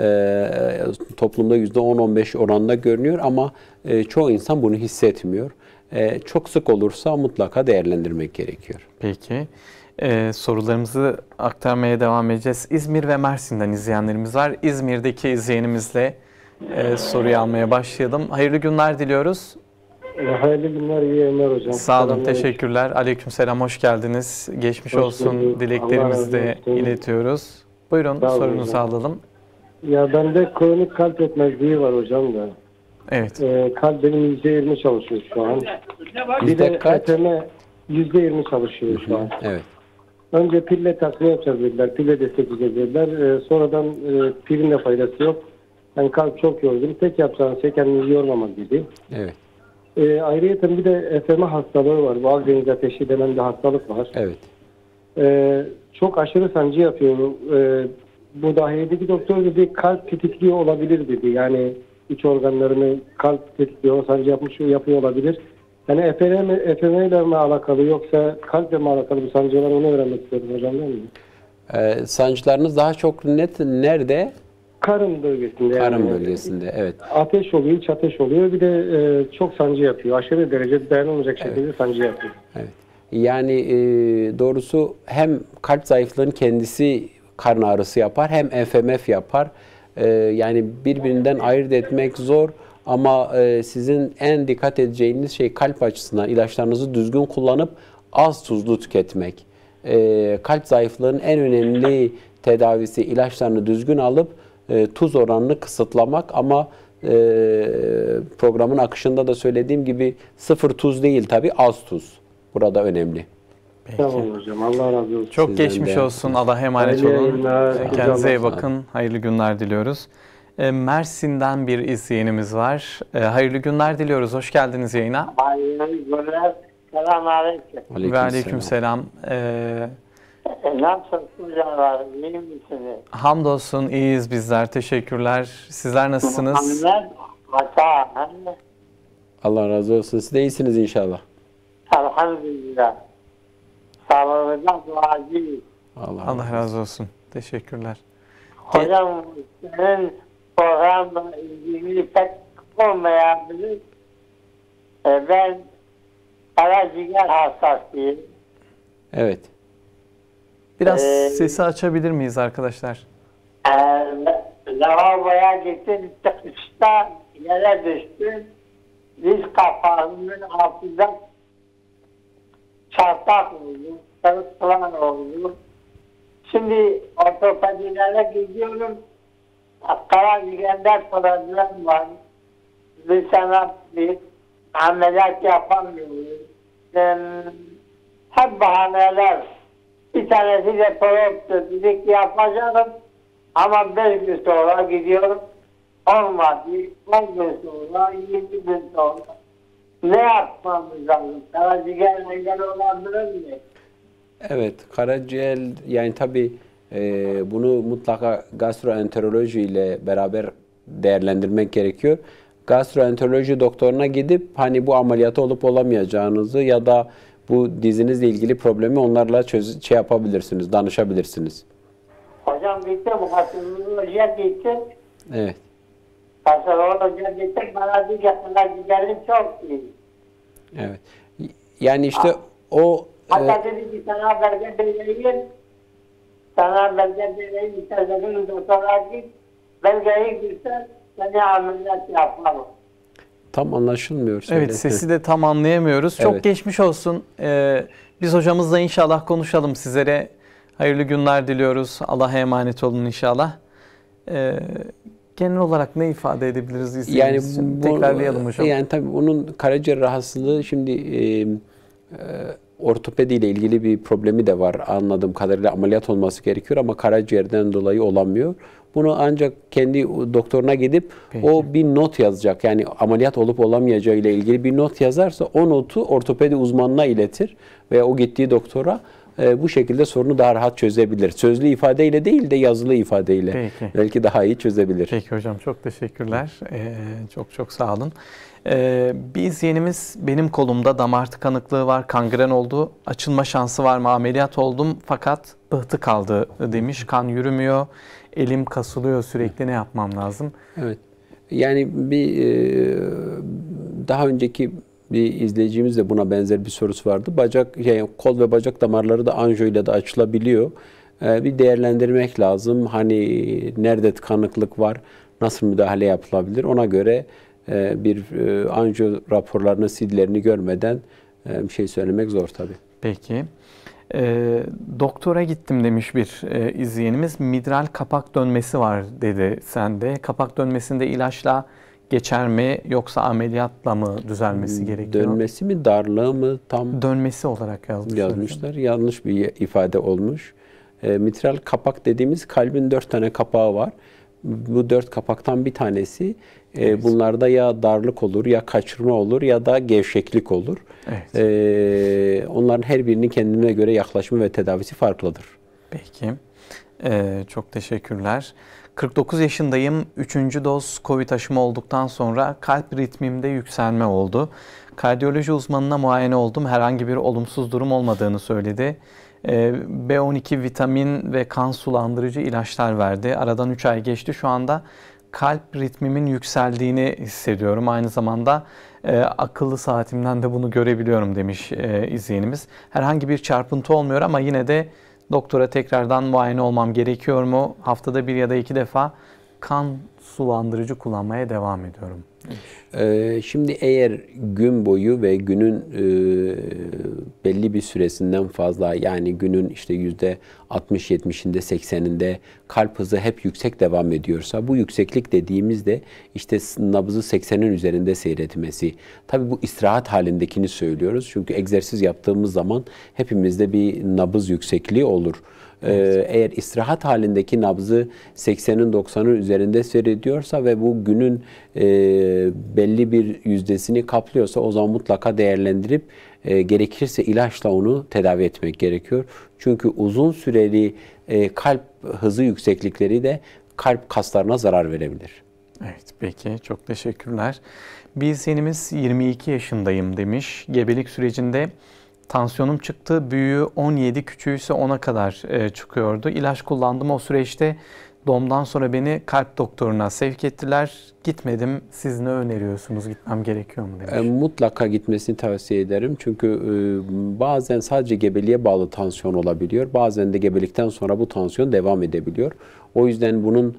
S2: e, toplumda yüzde on on beş oranında görünüyor ama e, çoğu insan bunu hissetmiyor. Ee, çok sık olursa mutlaka değerlendirmek gerekiyor.
S1: Peki. Ee, sorularımızı aktarmaya devam edeceğiz. İzmir ve Mersin'den izleyenlerimiz var. İzmir'deki izleyenimizle e, soruyu almaya başlayalım. Hayırlı günler diliyoruz.
S13: Hayırlı günler, iyi yayınlar hocam.
S1: Sağ olun, teşekkürler. Aleykümselam, hoş geldiniz. Geçmiş hoş olsun bulduk. Dileklerimizi de iletiyoruz. Buyurun, sorunuzu alalım.
S13: Ya bende kronik kalp yetmezliği var hocam da.
S1: Evet.
S13: Ee, kalp benim yüzde yirmi çalışıyor şu an. Bir de
S2: kaç?
S13: E T M yüzde yirmi çalışıyor şu an.
S2: Evet.
S13: Önce pille takviye yapacağız dediler. Pille destekleyeceğiz dediler. Ee, sonradan e, pilin de faydası yok. Yani kalp çok yorgun. Tek yapacağınız şey kendinizi yormamak gibi.
S2: Evet.
S13: Ee, ayrıca bir de F M hastalığı var. Bu Akdeniz ateşi denen bir hastalık var.
S2: Evet.
S13: Ee, çok aşırı sancı yapıyor. Ee, bu dahiyedeki doktor dedi kalp tetikliği olabilir dedi. Yani iç organlarını kalp tetikliyor, sancı yapmış, yapıyor olabilir. Yani F M ile mi alakalı yoksa kalple mi alakalı bir sancı var, onu öğrenmek istedim hocam, değil mi?
S2: Ee, sancılarınız daha çok net nerede?
S13: Karın bölgesinde.
S2: Karın
S13: yani.
S2: bölgesinde, evet.
S13: Ateş oluyor, iç ateş oluyor. Bir de e, çok sancı yapıyor. Aşırı derecede dayanılmayacak şekilde evet. sancı yapıyor.
S2: Evet. Yani e, doğrusu hem kalp zayıflığının kendisi karın ağrısı yapar, hem F M F yapar. E, yani birbirinden ayırt etmek zor. Ama e, sizin en dikkat edeceğiniz şey kalp açısından ilaçlarınızı düzgün kullanıp az tuzlu tüketmek. E, kalp zayıflığının en önemli tedavisi ilaçlarını düzgün alıp e, tuz oranını kısıtlamak. Ama e, programın akışında da söylediğim gibi sıfır tuz değil tabii, az tuz. Burada önemli.
S13: Peki. Tamam hocam, Allah razı olsun.
S1: Çok Sizden geçmiş de. olsun. Allah'a emanet olun. Yayınlar. Kendinize iyi bakın. Hayırlı günler diliyoruz. Mersin'den bir izleyenimiz var. Hayırlı günler diliyoruz. Hoş geldiniz yayına.
S14: Hayırlı günler. Selamünaleyküm.
S1: Ve aleykümselam. Ee,
S14: Nasılsınız canım? İyi misiniz?
S1: Hamdolsun iyiyiz bizler. Teşekkürler. Sizler nasılsınız?
S14: Muhammed Hata.
S2: Allah razı olsun. Siz de iyisiniz inşallah.
S14: Elhamdülillah. Sağlığınızdan duacıyız.
S2: Allah,
S1: Allah razı olsun. Teşekkürler.
S14: Hocam senin programla ilgili pek olmayabilir. Ee, ben karaciğer hastasıyım.
S2: Evet.
S1: Biraz
S14: ee,
S1: sesi açabilir miyiz arkadaşlar?
S14: E, lavaboya gittim, çıkışta yere düştüm. Diz kapağımın altında çatlak oldu, sarık falan oldu. Şimdi ortopedilere gidiyorum. Karaciğerde problem var. Bir sene bir ameliyat yapamıyoruz. Ee, hep bahaneler. Bir tanesi de proptu. Dedik yapacağım. Ama beş gün sonra gidiyorum. Olmadı. On gün sonra, yirmi gün sonra. Ne yapmamız lazım? Karaciğer engel olabilir mi?
S2: Evet, karaciğer yani tabii e, bunu mutlaka gastroenteroloji ile beraber değerlendirmek gerekiyor. Gastroenteroloji doktoruna gidip hani bu ameliyatı olup olamayacağınızı ya da bu dizinizle ilgili problemi onlarla çöz şey yapabilirsiniz, danışabilirsiniz.
S14: Hocam gittim, gastroenterolojiye gittim.
S2: Evet.
S14: Gastroenterolojiye gittim, bana dedi ki sana gidelim çok iyi.
S2: Evet. Yani işte o...
S14: Hatta
S2: e,
S14: dedi ki sana belge vereyim, sana belge vereyim, istersen doktora git, belgeyi girsen seni ameliyat yapalım.
S2: Tam anlaşılmıyor.
S1: Evet, sesi de tam anlayamıyoruz. Çok
S2: Evet.
S1: geçmiş olsun. Ee, biz hocamızla inşallah konuşalım. Sizlere hayırlı günler diliyoruz. Allah'a emanet olun inşallah. Ee, genel olarak ne ifade edebiliriz?
S2: Yani
S1: için?
S2: bu,
S1: Tekrarlayalım hocam.
S2: Yani tabii bunun karaciğer rahatsızlığı şimdi e, e, ortopedi ile ilgili bir problemi de var. Anladığım kadarıyla ameliyat olması gerekiyor ama karaciğerden dolayı olamıyor. Bunu ancak kendi doktoruna gidip
S1: Peki.
S2: o bir not yazacak. Yani ameliyat olup olamayacağı ile ilgili bir not yazarsa o notu ortopedi uzmanına iletir veya o gittiği doktora e, bu şekilde sorunu daha rahat çözebilir. Sözlü ifadeyle değil de yazılı ifadeyle
S1: Peki.
S2: belki daha iyi çözebilir.
S1: Peki hocam, çok teşekkürler. Ee, çok çok sağ olun. Ee, bir izleyenimiz, benim kolumda damar tıkanıklığı var, kangren oldu. Açılma şansı var mı? Ameliyat oldum fakat pıhtı kaldı demiş. Kan yürümüyor, elim kasılıyor sürekli, ne yapmam lazım?
S2: Evet. Yani bir e, daha önceki bir izleyicimiz de buna benzer bir sorusu vardı. Bacak, yani kol ve bacak damarları da anjiyo ile de açılabiliyor. E, bir değerlendirmek lazım. Hani nerede tıkanıklık var, nasıl müdahale yapılabilir? Ona göre e, bir e, anjiyo raporlarını, C D'lerini görmeden e, bir şey söylemek zor tabii.
S1: Peki. E, doktora gittim demiş bir e, izleyenimiz. Midral kapak dönmesi var dedi sende. Kapak dönmesinde ilaçla geçer mi yoksa ameliyatla mı düzelmesi gerekiyor?
S2: Dönmesi mi, darlığı mı? Tam
S1: dönmesi olarak yazmışlar.
S2: yazmışlar. Yanlış bir ifade olmuş. E, mitral kapak dediğimiz kalbin dört tane kapağı var. Bu dört kapaktan bir tanesi e, evet. bunlarda ya darlık olur, ya kaçırma olur ya da gevşeklik olur.
S1: Evet.
S2: E, onların her birinin kendine göre yaklaşımı ve tedavisi farklıdır.
S1: Peki. Ee, çok teşekkürler. kırk dokuz yaşındayım. Üçüncü doz Covid aşımı olduktan sonra kalp ritmimde yükselme oldu. Kardiyoloji uzmanına muayene oldum. Herhangi bir olumsuz durum olmadığını söyledi. Ee, B on iki, vitamin ve kan sulandırıcı ilaçlar verdi. Aradan üç ay geçti. Şu anda kalp ritmimin yükseldiğini hissediyorum. Aynı zamanda e, akıllı saatimden de bunu görebiliyorum demiş e, izleyenimiz. Herhangi bir çarpıntı olmuyor ama yine de doktora tekrardan muayene olmam gerekiyor mu? Haftada bir ya da iki defa kan sulandırıcı kullanmaya devam ediyorum.
S2: Ee, şimdi eğer gün boyu ve günün e, belli bir süresinden fazla, yani günün işte yüzde altmış yetmişinde sekseninde kalp hızı hep yüksek devam ediyorsa, bu yükseklik dediğimizde işte nabzı seksenin üzerinde seyretmesi. Tabii bu istirahat halindekini söylüyoruz. Çünkü egzersiz yaptığımız zaman hepimizde bir nabız yüksekliği olur. Evet. Eğer istirahat halindeki nabzı seksenin doksanın üzerinde seyrediyorsa ve bu günün e, belli bir yüzdesini kaplıyorsa, o zaman mutlaka değerlendirip e, gerekirse ilaçla onu tedavi etmek gerekiyor. Çünkü uzun süreli e, kalp hızı yükseklikleri de kalp kaslarına zarar verebilir.
S1: Evet, peki, çok teşekkürler. Bir izleyenimiz yirmi iki yaşındayım demiş. Gebelik sürecinde tansiyonum çıktı. Büyüğü on yedi, küçüğü ise ona kadar e, çıkıyordu. İlaç kullandım. O süreçte doğumdan sonra beni kalp doktoruna sevk ettiler. Gitmedim. Siz ne öneriyorsunuz? Gitmem gerekiyor mu demiş.
S2: E, mutlaka gitmesini tavsiye ederim. Çünkü e, bazen sadece gebeliğe bağlı tansiyon olabiliyor. Bazen de gebelikten sonra bu tansiyon devam edebiliyor. O yüzden bunun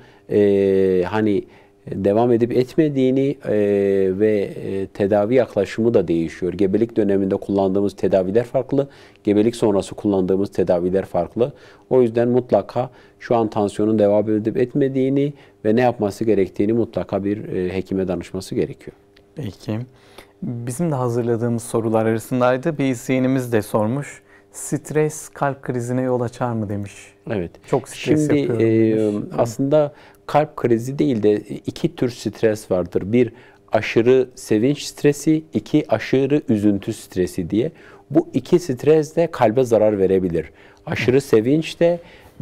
S2: e, hani devam edip etmediğini e, ve e, tedavi yaklaşımı da değişiyor. Gebelik döneminde kullandığımız tedaviler farklı, gebelik sonrası kullandığımız tedaviler farklı. O yüzden mutlaka şu an tansiyonun devam edip etmediğini ve ne yapması gerektiğini mutlaka bir e, hekime danışması gerekiyor.
S1: Peki. Bizim de hazırladığımız sorular arasındaydı. Bir izleyenimiz de sormuş. Stres kalp krizine yol açar mı demiş.
S2: Evet.
S1: Çok stres
S2: Şimdi,
S1: yapıyorum demiş.
S2: E, aslında kalp krizi değil de iki tür stres vardır. Bir, aşırı sevinç stresi, iki, aşırı üzüntü stresi diye. Bu iki stres de kalbe zarar verebilir. Aşırı sevinç de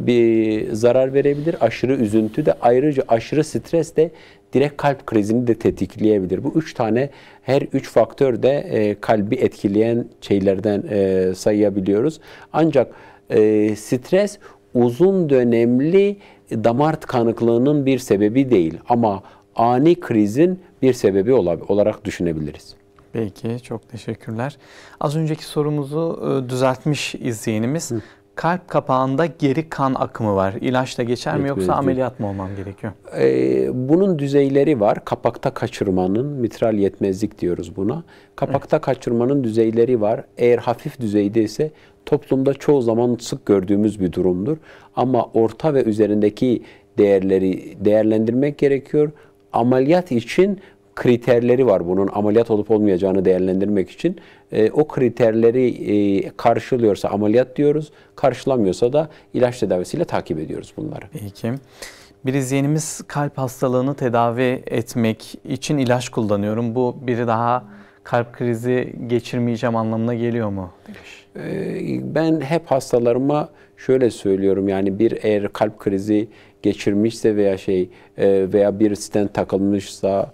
S2: bir zarar verebilir, aşırı üzüntü de, ayrıca aşırı stres de direkt kalp krizini de tetikleyebilir. Bu üç tane, her üç faktör de e, kalbi etkileyen şeylerden e, sayabiliyoruz. Ancak e, stres uzun dönemli damar tıkanıklığının bir sebebi değil ama ani krizin bir sebebi olarak düşünebiliriz.
S1: Peki, çok teşekkürler. Az önceki sorumuzu düzeltmiş izleyenimiz. Hı. Kalp kapağında geri kan akımı var. İlaçla geçer mi yoksa ameliyat mı olmam gerekiyor?
S2: Ee, bunun düzeyleri var. Kapakta kaçırmanın, mitral yetmezlik diyoruz buna. Kapakta evet. kaçırmanın düzeyleri var. Eğer hafif düzeyde ise toplumda çoğu zaman sık gördüğümüz bir durumdur. Ama orta ve üzerindeki değerleri değerlendirmek gerekiyor. Ameliyat için kriterleri var bunun, ameliyat olup olmayacağını değerlendirmek için. E, o kriterleri e, karşılıyorsa ameliyat diyoruz, karşılamıyorsa da ilaç tedavisiyle takip ediyoruz bunları.
S1: Peki. Bir izleyenimiz kalp hastalığını tedavi etmek için ilaç kullanıyorum. Bu biri daha kalp krizi geçirmeyeceğim anlamına geliyor mu?
S2: E, ben hep hastalarıma şöyle söylüyorum, yani bir eğer kalp krizi geçirmişse veya şey veya bir stent takılmışsa,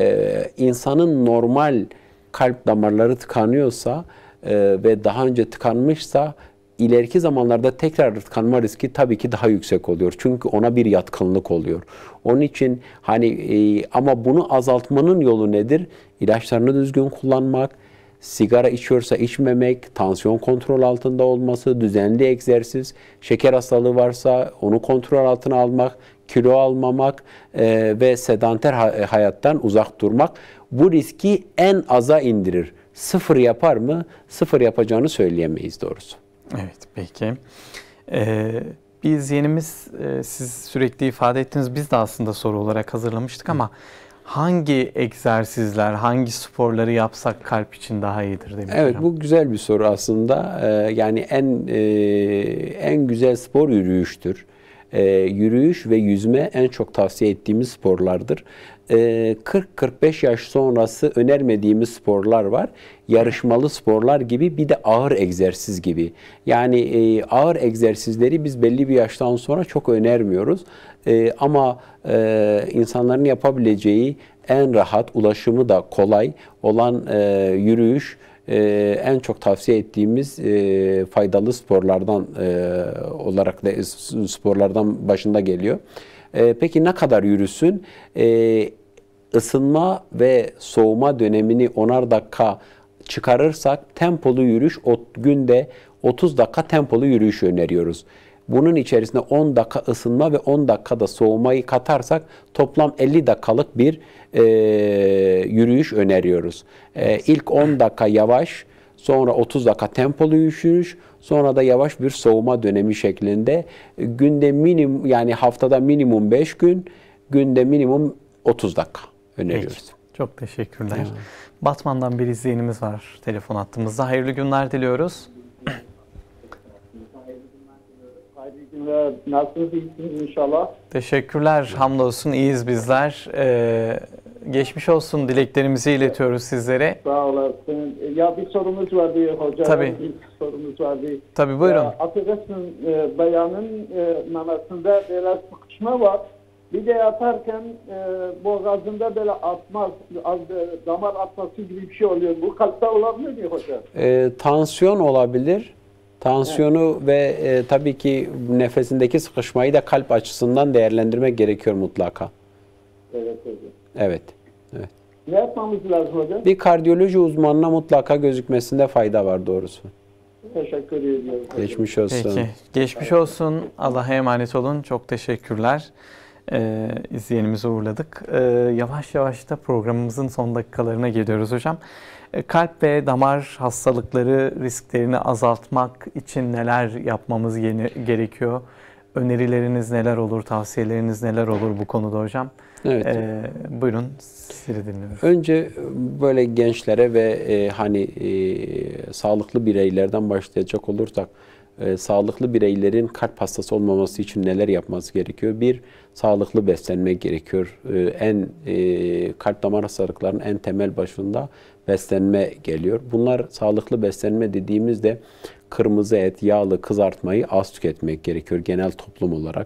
S2: insanın normal kalp damarları tıkanıyorsa ve daha önce tıkanmışsa ileriki zamanlarda tekrar tıkanma riski tabii ki daha yüksek oluyor. Çünkü ona bir yatkınlık oluyor. Onun için hani ama bunu azaltmanın yolu nedir? İlaçlarını düzgün kullanmak, sigara içiyorsa içmemek, tansiyon kontrol altında olması, düzenli egzersiz, şeker hastalığı varsa onu kontrol altına almak, kilo almamak e, ve sedanter hayattan uzak durmak bu riski en aza indirir. Sıfır yapar mı? Sıfır yapacağını söyleyemeyiz doğrusu.
S1: Evet, peki. Ee, bir izleyenimiz, e, siz sürekli ifade ettiniz, biz de aslında soru olarak hazırlamıştık ama hangi egzersizler, hangi sporları yapsak kalp için daha iyidir demiş
S2: Evet,
S1: hocam.
S2: bu güzel bir soru aslında. Ee, yani en e, en güzel spor yürüyüştür. Ee, yürüyüş ve yüzme en çok tavsiye ettiğimiz sporlardır. Ee, kırk kırk beş yaş sonrası önermediğimiz sporlar var. Yarışmalı sporlar gibi, bir de ağır egzersiz gibi. Yani e, ağır egzersizleri biz belli bir yaştan sonra çok önermiyoruz. E, ama e, insanların yapabileceği en rahat, ulaşımı da kolay olan e, yürüyüş e, en çok tavsiye ettiğimiz e, faydalı sporlardan e, olarak da sporlardan başında geliyor. E, peki ne kadar yürüsün? E, ısınma ve soğuma dönemini onar dakika çıkarırsak tempolu yürüyüş, o günde otuz dakika tempolu yürüyüş öneriyoruz. Bunun içerisinde on dakika ısınma ve on dakikada soğumayı katarsak toplam elli dakikalık bir e, yürüyüş öneriyoruz. E, ilk on dakika yavaş, sonra otuz dakika tempolu yürüyüş, sonra da yavaş bir soğuma dönemi şeklinde günde minimum, yani haftada minimum beş gün, günde minimum otuz dakika öneriyoruz.
S1: Peki, çok teşekkürler. Evet. Batman'dan bir izleyenimiz var telefon hattımızda. Hayırlı günler diliyoruz.
S15: Hayırlı günler. Nasılsınız? İyisiniz inşallah.
S1: Teşekkürler. Hamdolsun iyiyiz bizler. Ee, geçmiş olsun dileklerimizi iletiyoruz sizlere.
S15: Sağ olasın. Ya bir sorumuz vardı hocam.
S1: Tabii.
S15: İlk sorumuz vardı.
S1: Tabii, buyurun.
S15: Ya, affedersin, e, bayanın e, memesinde biraz sıkışma var. Bir de yatarken e, boğazında böyle atma, damar atması gibi bir şey oluyor. Bu kalpte olabilir mi hocam?
S2: E, tansiyon olabilir. Tansiyonu evet. ve e, tabii ki nefesindeki sıkışmayı da kalp açısından değerlendirmek gerekiyor mutlaka.
S15: Evet hocam.
S2: Evet. evet.
S15: Ne yapmamız lazım hocam?
S2: Bir kardiyoloji uzmanına mutlaka gözükmesinde fayda var doğrusu.
S15: Teşekkür ediyorum.
S2: Geçmiş olsun.
S1: Peki. Geçmiş olsun. Allah'a emanet olun. Çok teşekkürler. Ee, izleyenimizi uğurladık. Ee, yavaş yavaş da programımızın son dakikalarına geliyoruz hocam. Ee, kalp ve damar hastalıkları risklerini azaltmak için neler yapmamız gerekiyor? Önerileriniz neler olur? Tavsiyeleriniz neler olur bu konuda hocam?
S2: Evet.
S1: Ee, buyurun, sizi dinliyoruz.
S2: Önce böyle gençlere ve e, hani e, sağlıklı bireylerden başlayacak olursak, e, sağlıklı bireylerin kalp hastası olmaması için neler yapması gerekiyor? Bir, sağlıklı beslenmek gerekiyor. E, en e, kalp damar hastalıklarının en temel başında beslenme geliyor. Bunlar sağlıklı beslenme dediğimizde kırmızı et, yağlı, kızartmayı az tüketmek gerekiyor genel toplum olarak.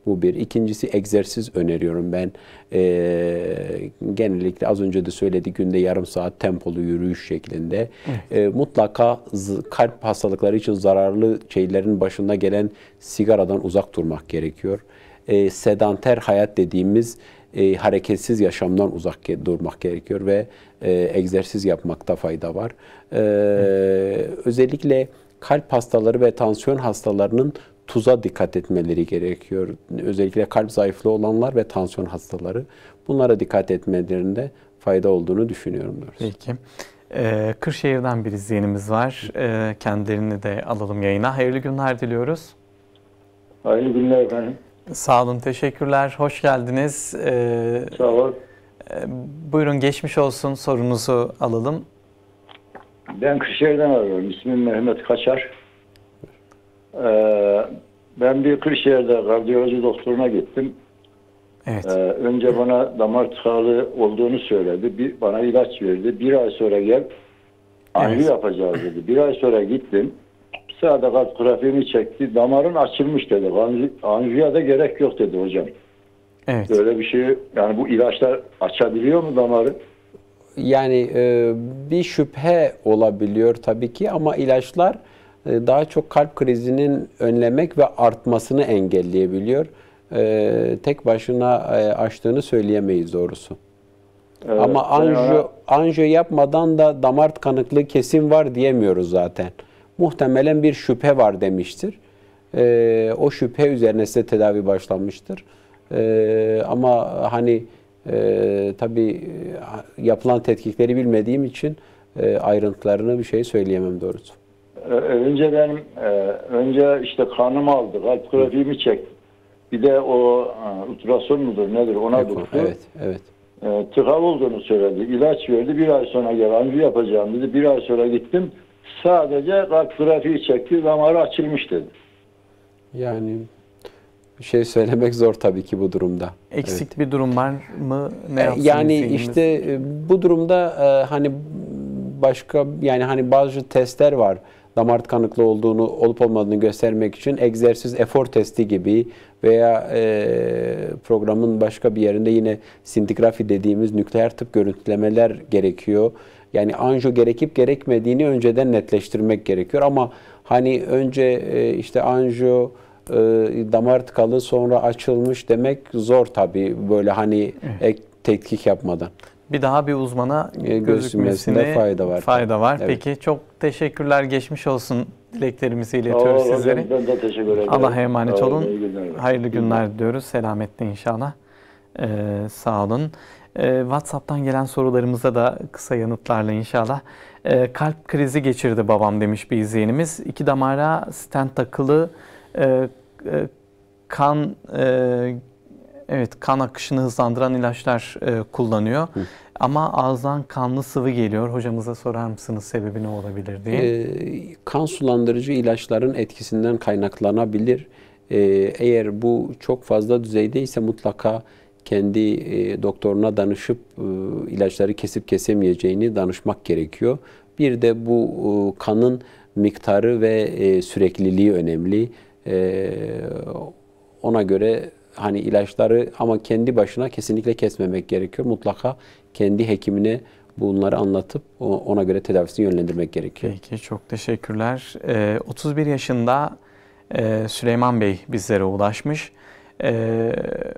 S2: Bu bir. İkincisi egzersiz öneriyorum ben. Ee, genellikle az önce de söylediğim günde yarım saat tempolu yürüyüş şeklinde. Evet. Ee, mutlaka kalp hastalıkları için zararlı şeylerin başında gelen sigaradan uzak durmak gerekiyor. Ee, sedanter hayat dediğimiz e, hareketsiz yaşamdan uzak durmak gerekiyor ve e, egzersiz yapmakta fayda var. Ee, evet. Özellikle kalp hastaları ve tansiyon hastalarının tuza dikkat etmeleri gerekiyor. Özellikle kalp zayıflığı olanlar ve tansiyon hastaları. Bunlara dikkat etmelerinde fayda olduğunu düşünüyorum. Doğrusu.
S1: Peki. Ee, Kırşehir'den bir izleyenimiz var. Ee, kendilerini de alalım yayına. Hayırlı günler diliyoruz.
S16: Hayırlı günler efendim.
S1: Sağ olun, teşekkürler. Hoş geldiniz. Ee,
S16: Sağ olun.
S1: E, buyurun, geçmiş olsun. Sorunuzu alalım.
S16: Ben Kırşehir'den arıyorum. İsmim Mehmet Kaçar. Ee, ben bir Kırşehir'de kardiyoloji doktoruna gittim.
S1: Evet.
S16: Ee, önce bana damar tıkanıklığı olduğunu söyledi. Bir, bana ilaç verdi. Bir ay sonra gel, anjiyo evet. yapacağız dedi. Bir ay sonra gittim. Sırada kalp grafiğini çekti. Damarın açılmış dedi. Anjiyoya da gerek yok dedi hocam.
S2: Evet.
S16: Böyle bir şey, yani bu ilaçlar açabiliyor mu damarı?
S2: Yani e, bir şüphe olabiliyor tabii ki ama ilaçlar e, daha çok kalp krizinin önlemek ve artmasını engelleyebiliyor. E, tek başına e, açtığını söyleyemeyiz doğrusu. Evet, ama anjiyo, anjiyo yapmadan da damar tıkanıklığı kesin var diyemiyoruz zaten. Muhtemelen bir şüphe var demiştir. E, o şüphe üzerine size tedavi başlanmıştır. E, ama hani e, tabii yapılan tetkikleri bilmediğim için e, ayrıntılarını bir şey söyleyemem doğrusu.
S16: E, önce benim e, önce işte kanımı aldı, kalp grafiğimi çekti. Bir de o e, ultrason mudur nedir ona tuttu.
S2: Evet, evet.
S16: E, tıkalı olduğunu söyledi. İlaç verdi. Bir ay sonra gel anjiyo yapacağım dedi. Bir ay sonra gittim. Sadece kalp grafiği çekti, damarı açılmış dedi.
S2: Yani bir şey söylemek zor tabii ki bu durumda.
S1: Eksik
S2: evet.
S1: bir durum var mı? Ne yapsın
S2: yani
S1: zihnimiz?
S2: işte bu durumda e, hani başka yani hani bazı testler var. Damar tıkanıklığı olduğunu olup olmadığını göstermek için egzersiz efor testi gibi veya e, programın başka bir yerinde yine sintigrafi dediğimiz nükleer tıp görüntülemeler gerekiyor. Yani anjiyo gerekip gerekmediğini önceden netleştirmek gerekiyor ama hani önce e, işte anjiyo e, damar tıkalı sonra açılmış demek zor tabii böyle hani evet. ek tetkik yapmadan.
S1: Bir daha bir uzmana gözükmesine
S2: fayda var.
S1: Fayda var.
S2: Evet.
S1: Peki çok teşekkürler. Geçmiş olsun dileklerimizi iletiyoruz
S16: Allah
S1: sizlere.
S16: Ben de teşekkür ederim.
S1: Allah'a emanet olun.
S16: Günler.
S1: Hayırlı günler diliyoruz. Selametle inşallah. Ee, sağ olun. Ee, WhatsApp'tan gelen sorularımıza da kısa yanıtlarla inşallah. Ee, kalp krizi geçirdi babam demiş bir izleyenimiz. İki damara stent takılı, e, e, kan e, evet kan akışını hızlandıran ilaçlar e, kullanıyor. Hı. Ama ağızdan kanlı sıvı geliyor. Hocamıza sorar mısınız sebebi ne olabilir diye?
S2: Ee, kan sulandırıcı ilaçların etkisinden kaynaklanabilir. Ee, eğer bu çok fazla düzeydeyse mutlaka kendi e, doktoruna danışıp e, ilaçları kesip kesemeyeceğini danışmak gerekiyor. Bir de bu e, kanın miktarı ve e, sürekliliği önemli. E, ona göre hani ilaçları ama kendi başına kesinlikle kesmemek gerekiyor. Mutlaka kendi hekimine bunları anlatıp ona göre tedavisini yönlendirmek gerekiyor.
S1: Peki, çok teşekkürler. Ee, otuz bir yaşında e, Süleyman Bey bizlere ulaşmış. Ee,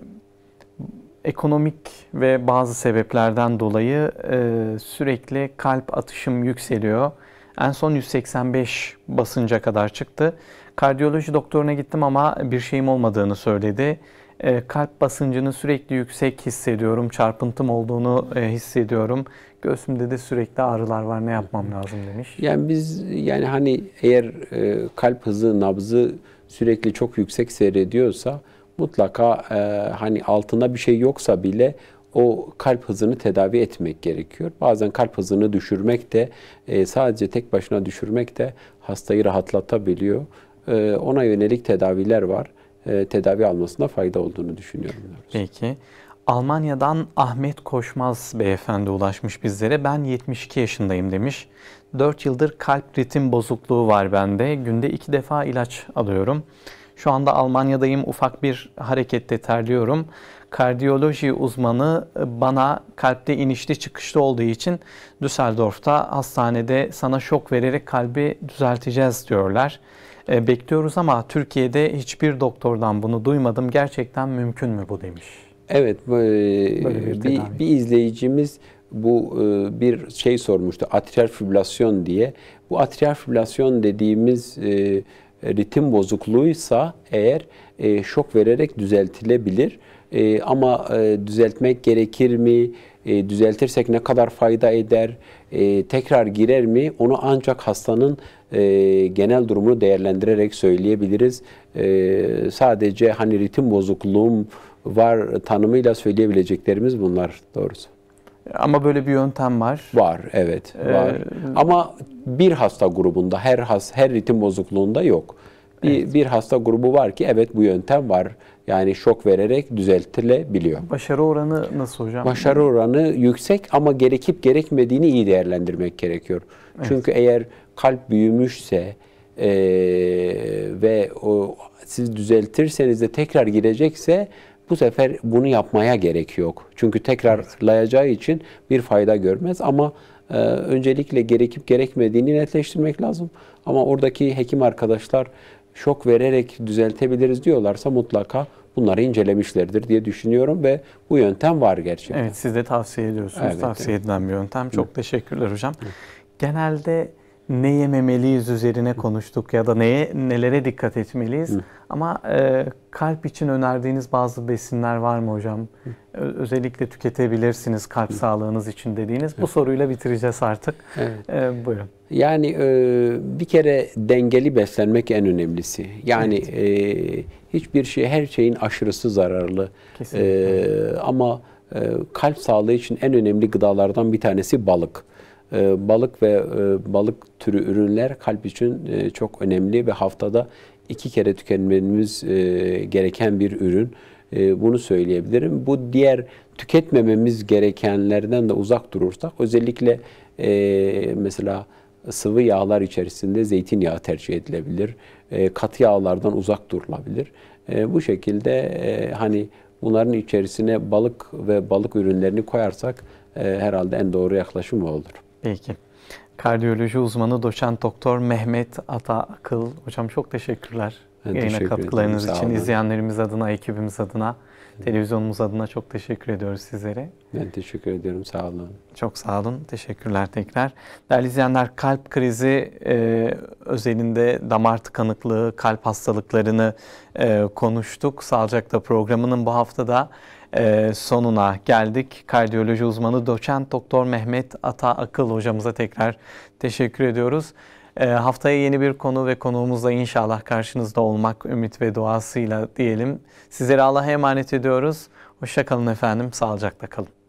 S1: ekonomik ve bazı sebeplerden dolayı e, sürekli kalp atışım yükseliyor. En son yüz seksen beş basınca kadar çıktı. Kardiyoloji doktoruna gittim ama bir şeyim olmadığını söyledi. E, kalp basıncını sürekli yüksek hissediyorum, çarpıntım olduğunu e, hissediyorum. Göğsümde de sürekli ağrılar var. Ne yapmam lazım demiş.
S2: Yani biz yani hani eğer e, kalp hızı, nabzı sürekli çok yüksek seyrediyorsa mutlaka e, hani altında bir şey yoksa bile o kalp hızını tedavi etmek gerekiyor. Bazen kalp hızını düşürmek de e, sadece tek başına düşürmek de hastayı rahatlatabiliyor. E, ona yönelik tedaviler var. E, tedavi almasına fayda olduğunu düşünüyorum.
S1: Peki. Almanya'dan Ahmet Koşmaz beyefendi ulaşmış bizlere. Ben yetmiş iki yaşındayım demiş. dört yıldır kalp ritim bozukluğu var bende. Günde iki defa ilaç alıyorum. Şu anda Almanya'dayım, ufak bir harekette terliyorum. Kardiyoloji uzmanı bana kalpte inişli çıkışlı olduğu için Düsseldorf'ta hastanede sana şok vererek kalbi düzelteceğiz diyorlar. E, bekliyoruz ama Türkiye'de hiçbir doktordan bunu duymadım. Gerçekten mümkün mü bu demiş.
S2: Evet, bir, bir, bir izleyicimiz bu bir şey sormuştu, atrial fibrilasyon diye. Bu atrial fibrilasyon dediğimiz e, ritim bozukluğuysa eğer e, şok vererek düzeltilebilir. E, ama e, düzeltmek gerekir mi? E, düzeltirsek ne kadar fayda eder? E, tekrar girer mi? Onu ancak hastanın e, genel durumunu değerlendirerek söyleyebiliriz. E, sadece hani ritim bozukluğum var tanımıyla söyleyebileceklerimiz bunlar doğrusu.
S1: Ama böyle bir yöntem var.
S2: Var, evet, var. Ee, Ama bir hasta grubunda, her has, her ritim bozukluğunda yok. Bir, evet. bir hasta grubu var ki evet bu yöntem var. Yani şok vererek düzeltilebiliyor.
S1: Başarı oranı nasıl hocam?
S2: Başarı oranı yüksek ama gerekip gerekmediğini iyi değerlendirmek gerekiyor. Evet. Çünkü eğer kalp büyümüşse e, ve o, siz düzeltirseniz de tekrar girecekse bu sefer bunu yapmaya gerek yok. Çünkü tekrarlayacağı için bir fayda görmez ama e, öncelikle gerekip gerekmediğini netleştirmek lazım. Ama oradaki hekim arkadaşlar şok vererek düzeltebiliriz diyorlarsa mutlaka bunları incelemişlerdir diye düşünüyorum ve bu yöntem var gerçekten.
S1: Evet, siz de tavsiye ediyorsunuz. Evet, tavsiye evet. edilen bir yöntem. Çok evet. teşekkürler hocam. Evet. Genelde ne yememeliyiz üzerine konuştuk ya da neye nelere dikkat etmeliyiz. Hı. Ama e, kalp için önerdiğiniz bazı besinler var mı hocam? Hı. Özellikle tüketebilirsiniz kalp Hı. sağlığınız için dediğiniz. Hı. Bu soruyla bitireceğiz artık. Evet. E, buyurun.
S2: Yani e, bir kere dengeli beslenmek en önemlisi. Yani evet. e, hiçbir şey, her şeyin aşırısı zararlı. E, ama e, kalp sağlığı için en önemli gıdalardan bir tanesi balık. Balık ve balık türü ürünler kalp için çok önemli ve haftada iki kere tüketmemiz gereken bir ürün. Bunu söyleyebilirim. Bu diğer tüketmememiz gerekenlerden de uzak durursak, özellikle mesela sıvı yağlar içerisinde zeytinyağı tercih edilebilir. Katı yağlardan uzak durulabilir. Bu şekilde hani bunların içerisine balık ve balık ürünlerini koyarsak herhalde en doğru yaklaşım o olur.
S1: Peki. Kardiyoloji uzmanı doçent doktor Mehmet Ataakıl. Hocam çok teşekkürler. Ben Yayına teşekkür katkılarınız ederim. için izleyenlerimiz adına, ekibimiz adına, televizyonumuz adına çok teşekkür ediyoruz sizlere.
S2: Ben teşekkür ediyorum. Sağ olun.
S1: Çok sağ olun. Teşekkürler tekrar. Değerli izleyenler, kalp krizi e, özelinde damar tıkanıklığı, kalp hastalıklarını e, konuştuk. Sağlıcakla programının bu haftada Ee, sonuna geldik. Kardiyoloji uzmanı doçent doktor Mehmet Ataakıl hocamıza tekrar teşekkür ediyoruz. Ee, haftaya yeni bir konu ve konuğumuzla inşallah karşınızda olmak ümit ve duasıyla diyelim. Sizleri Allah'a emanet ediyoruz. Hoşça kalın efendim. Sağlıcakla kalın.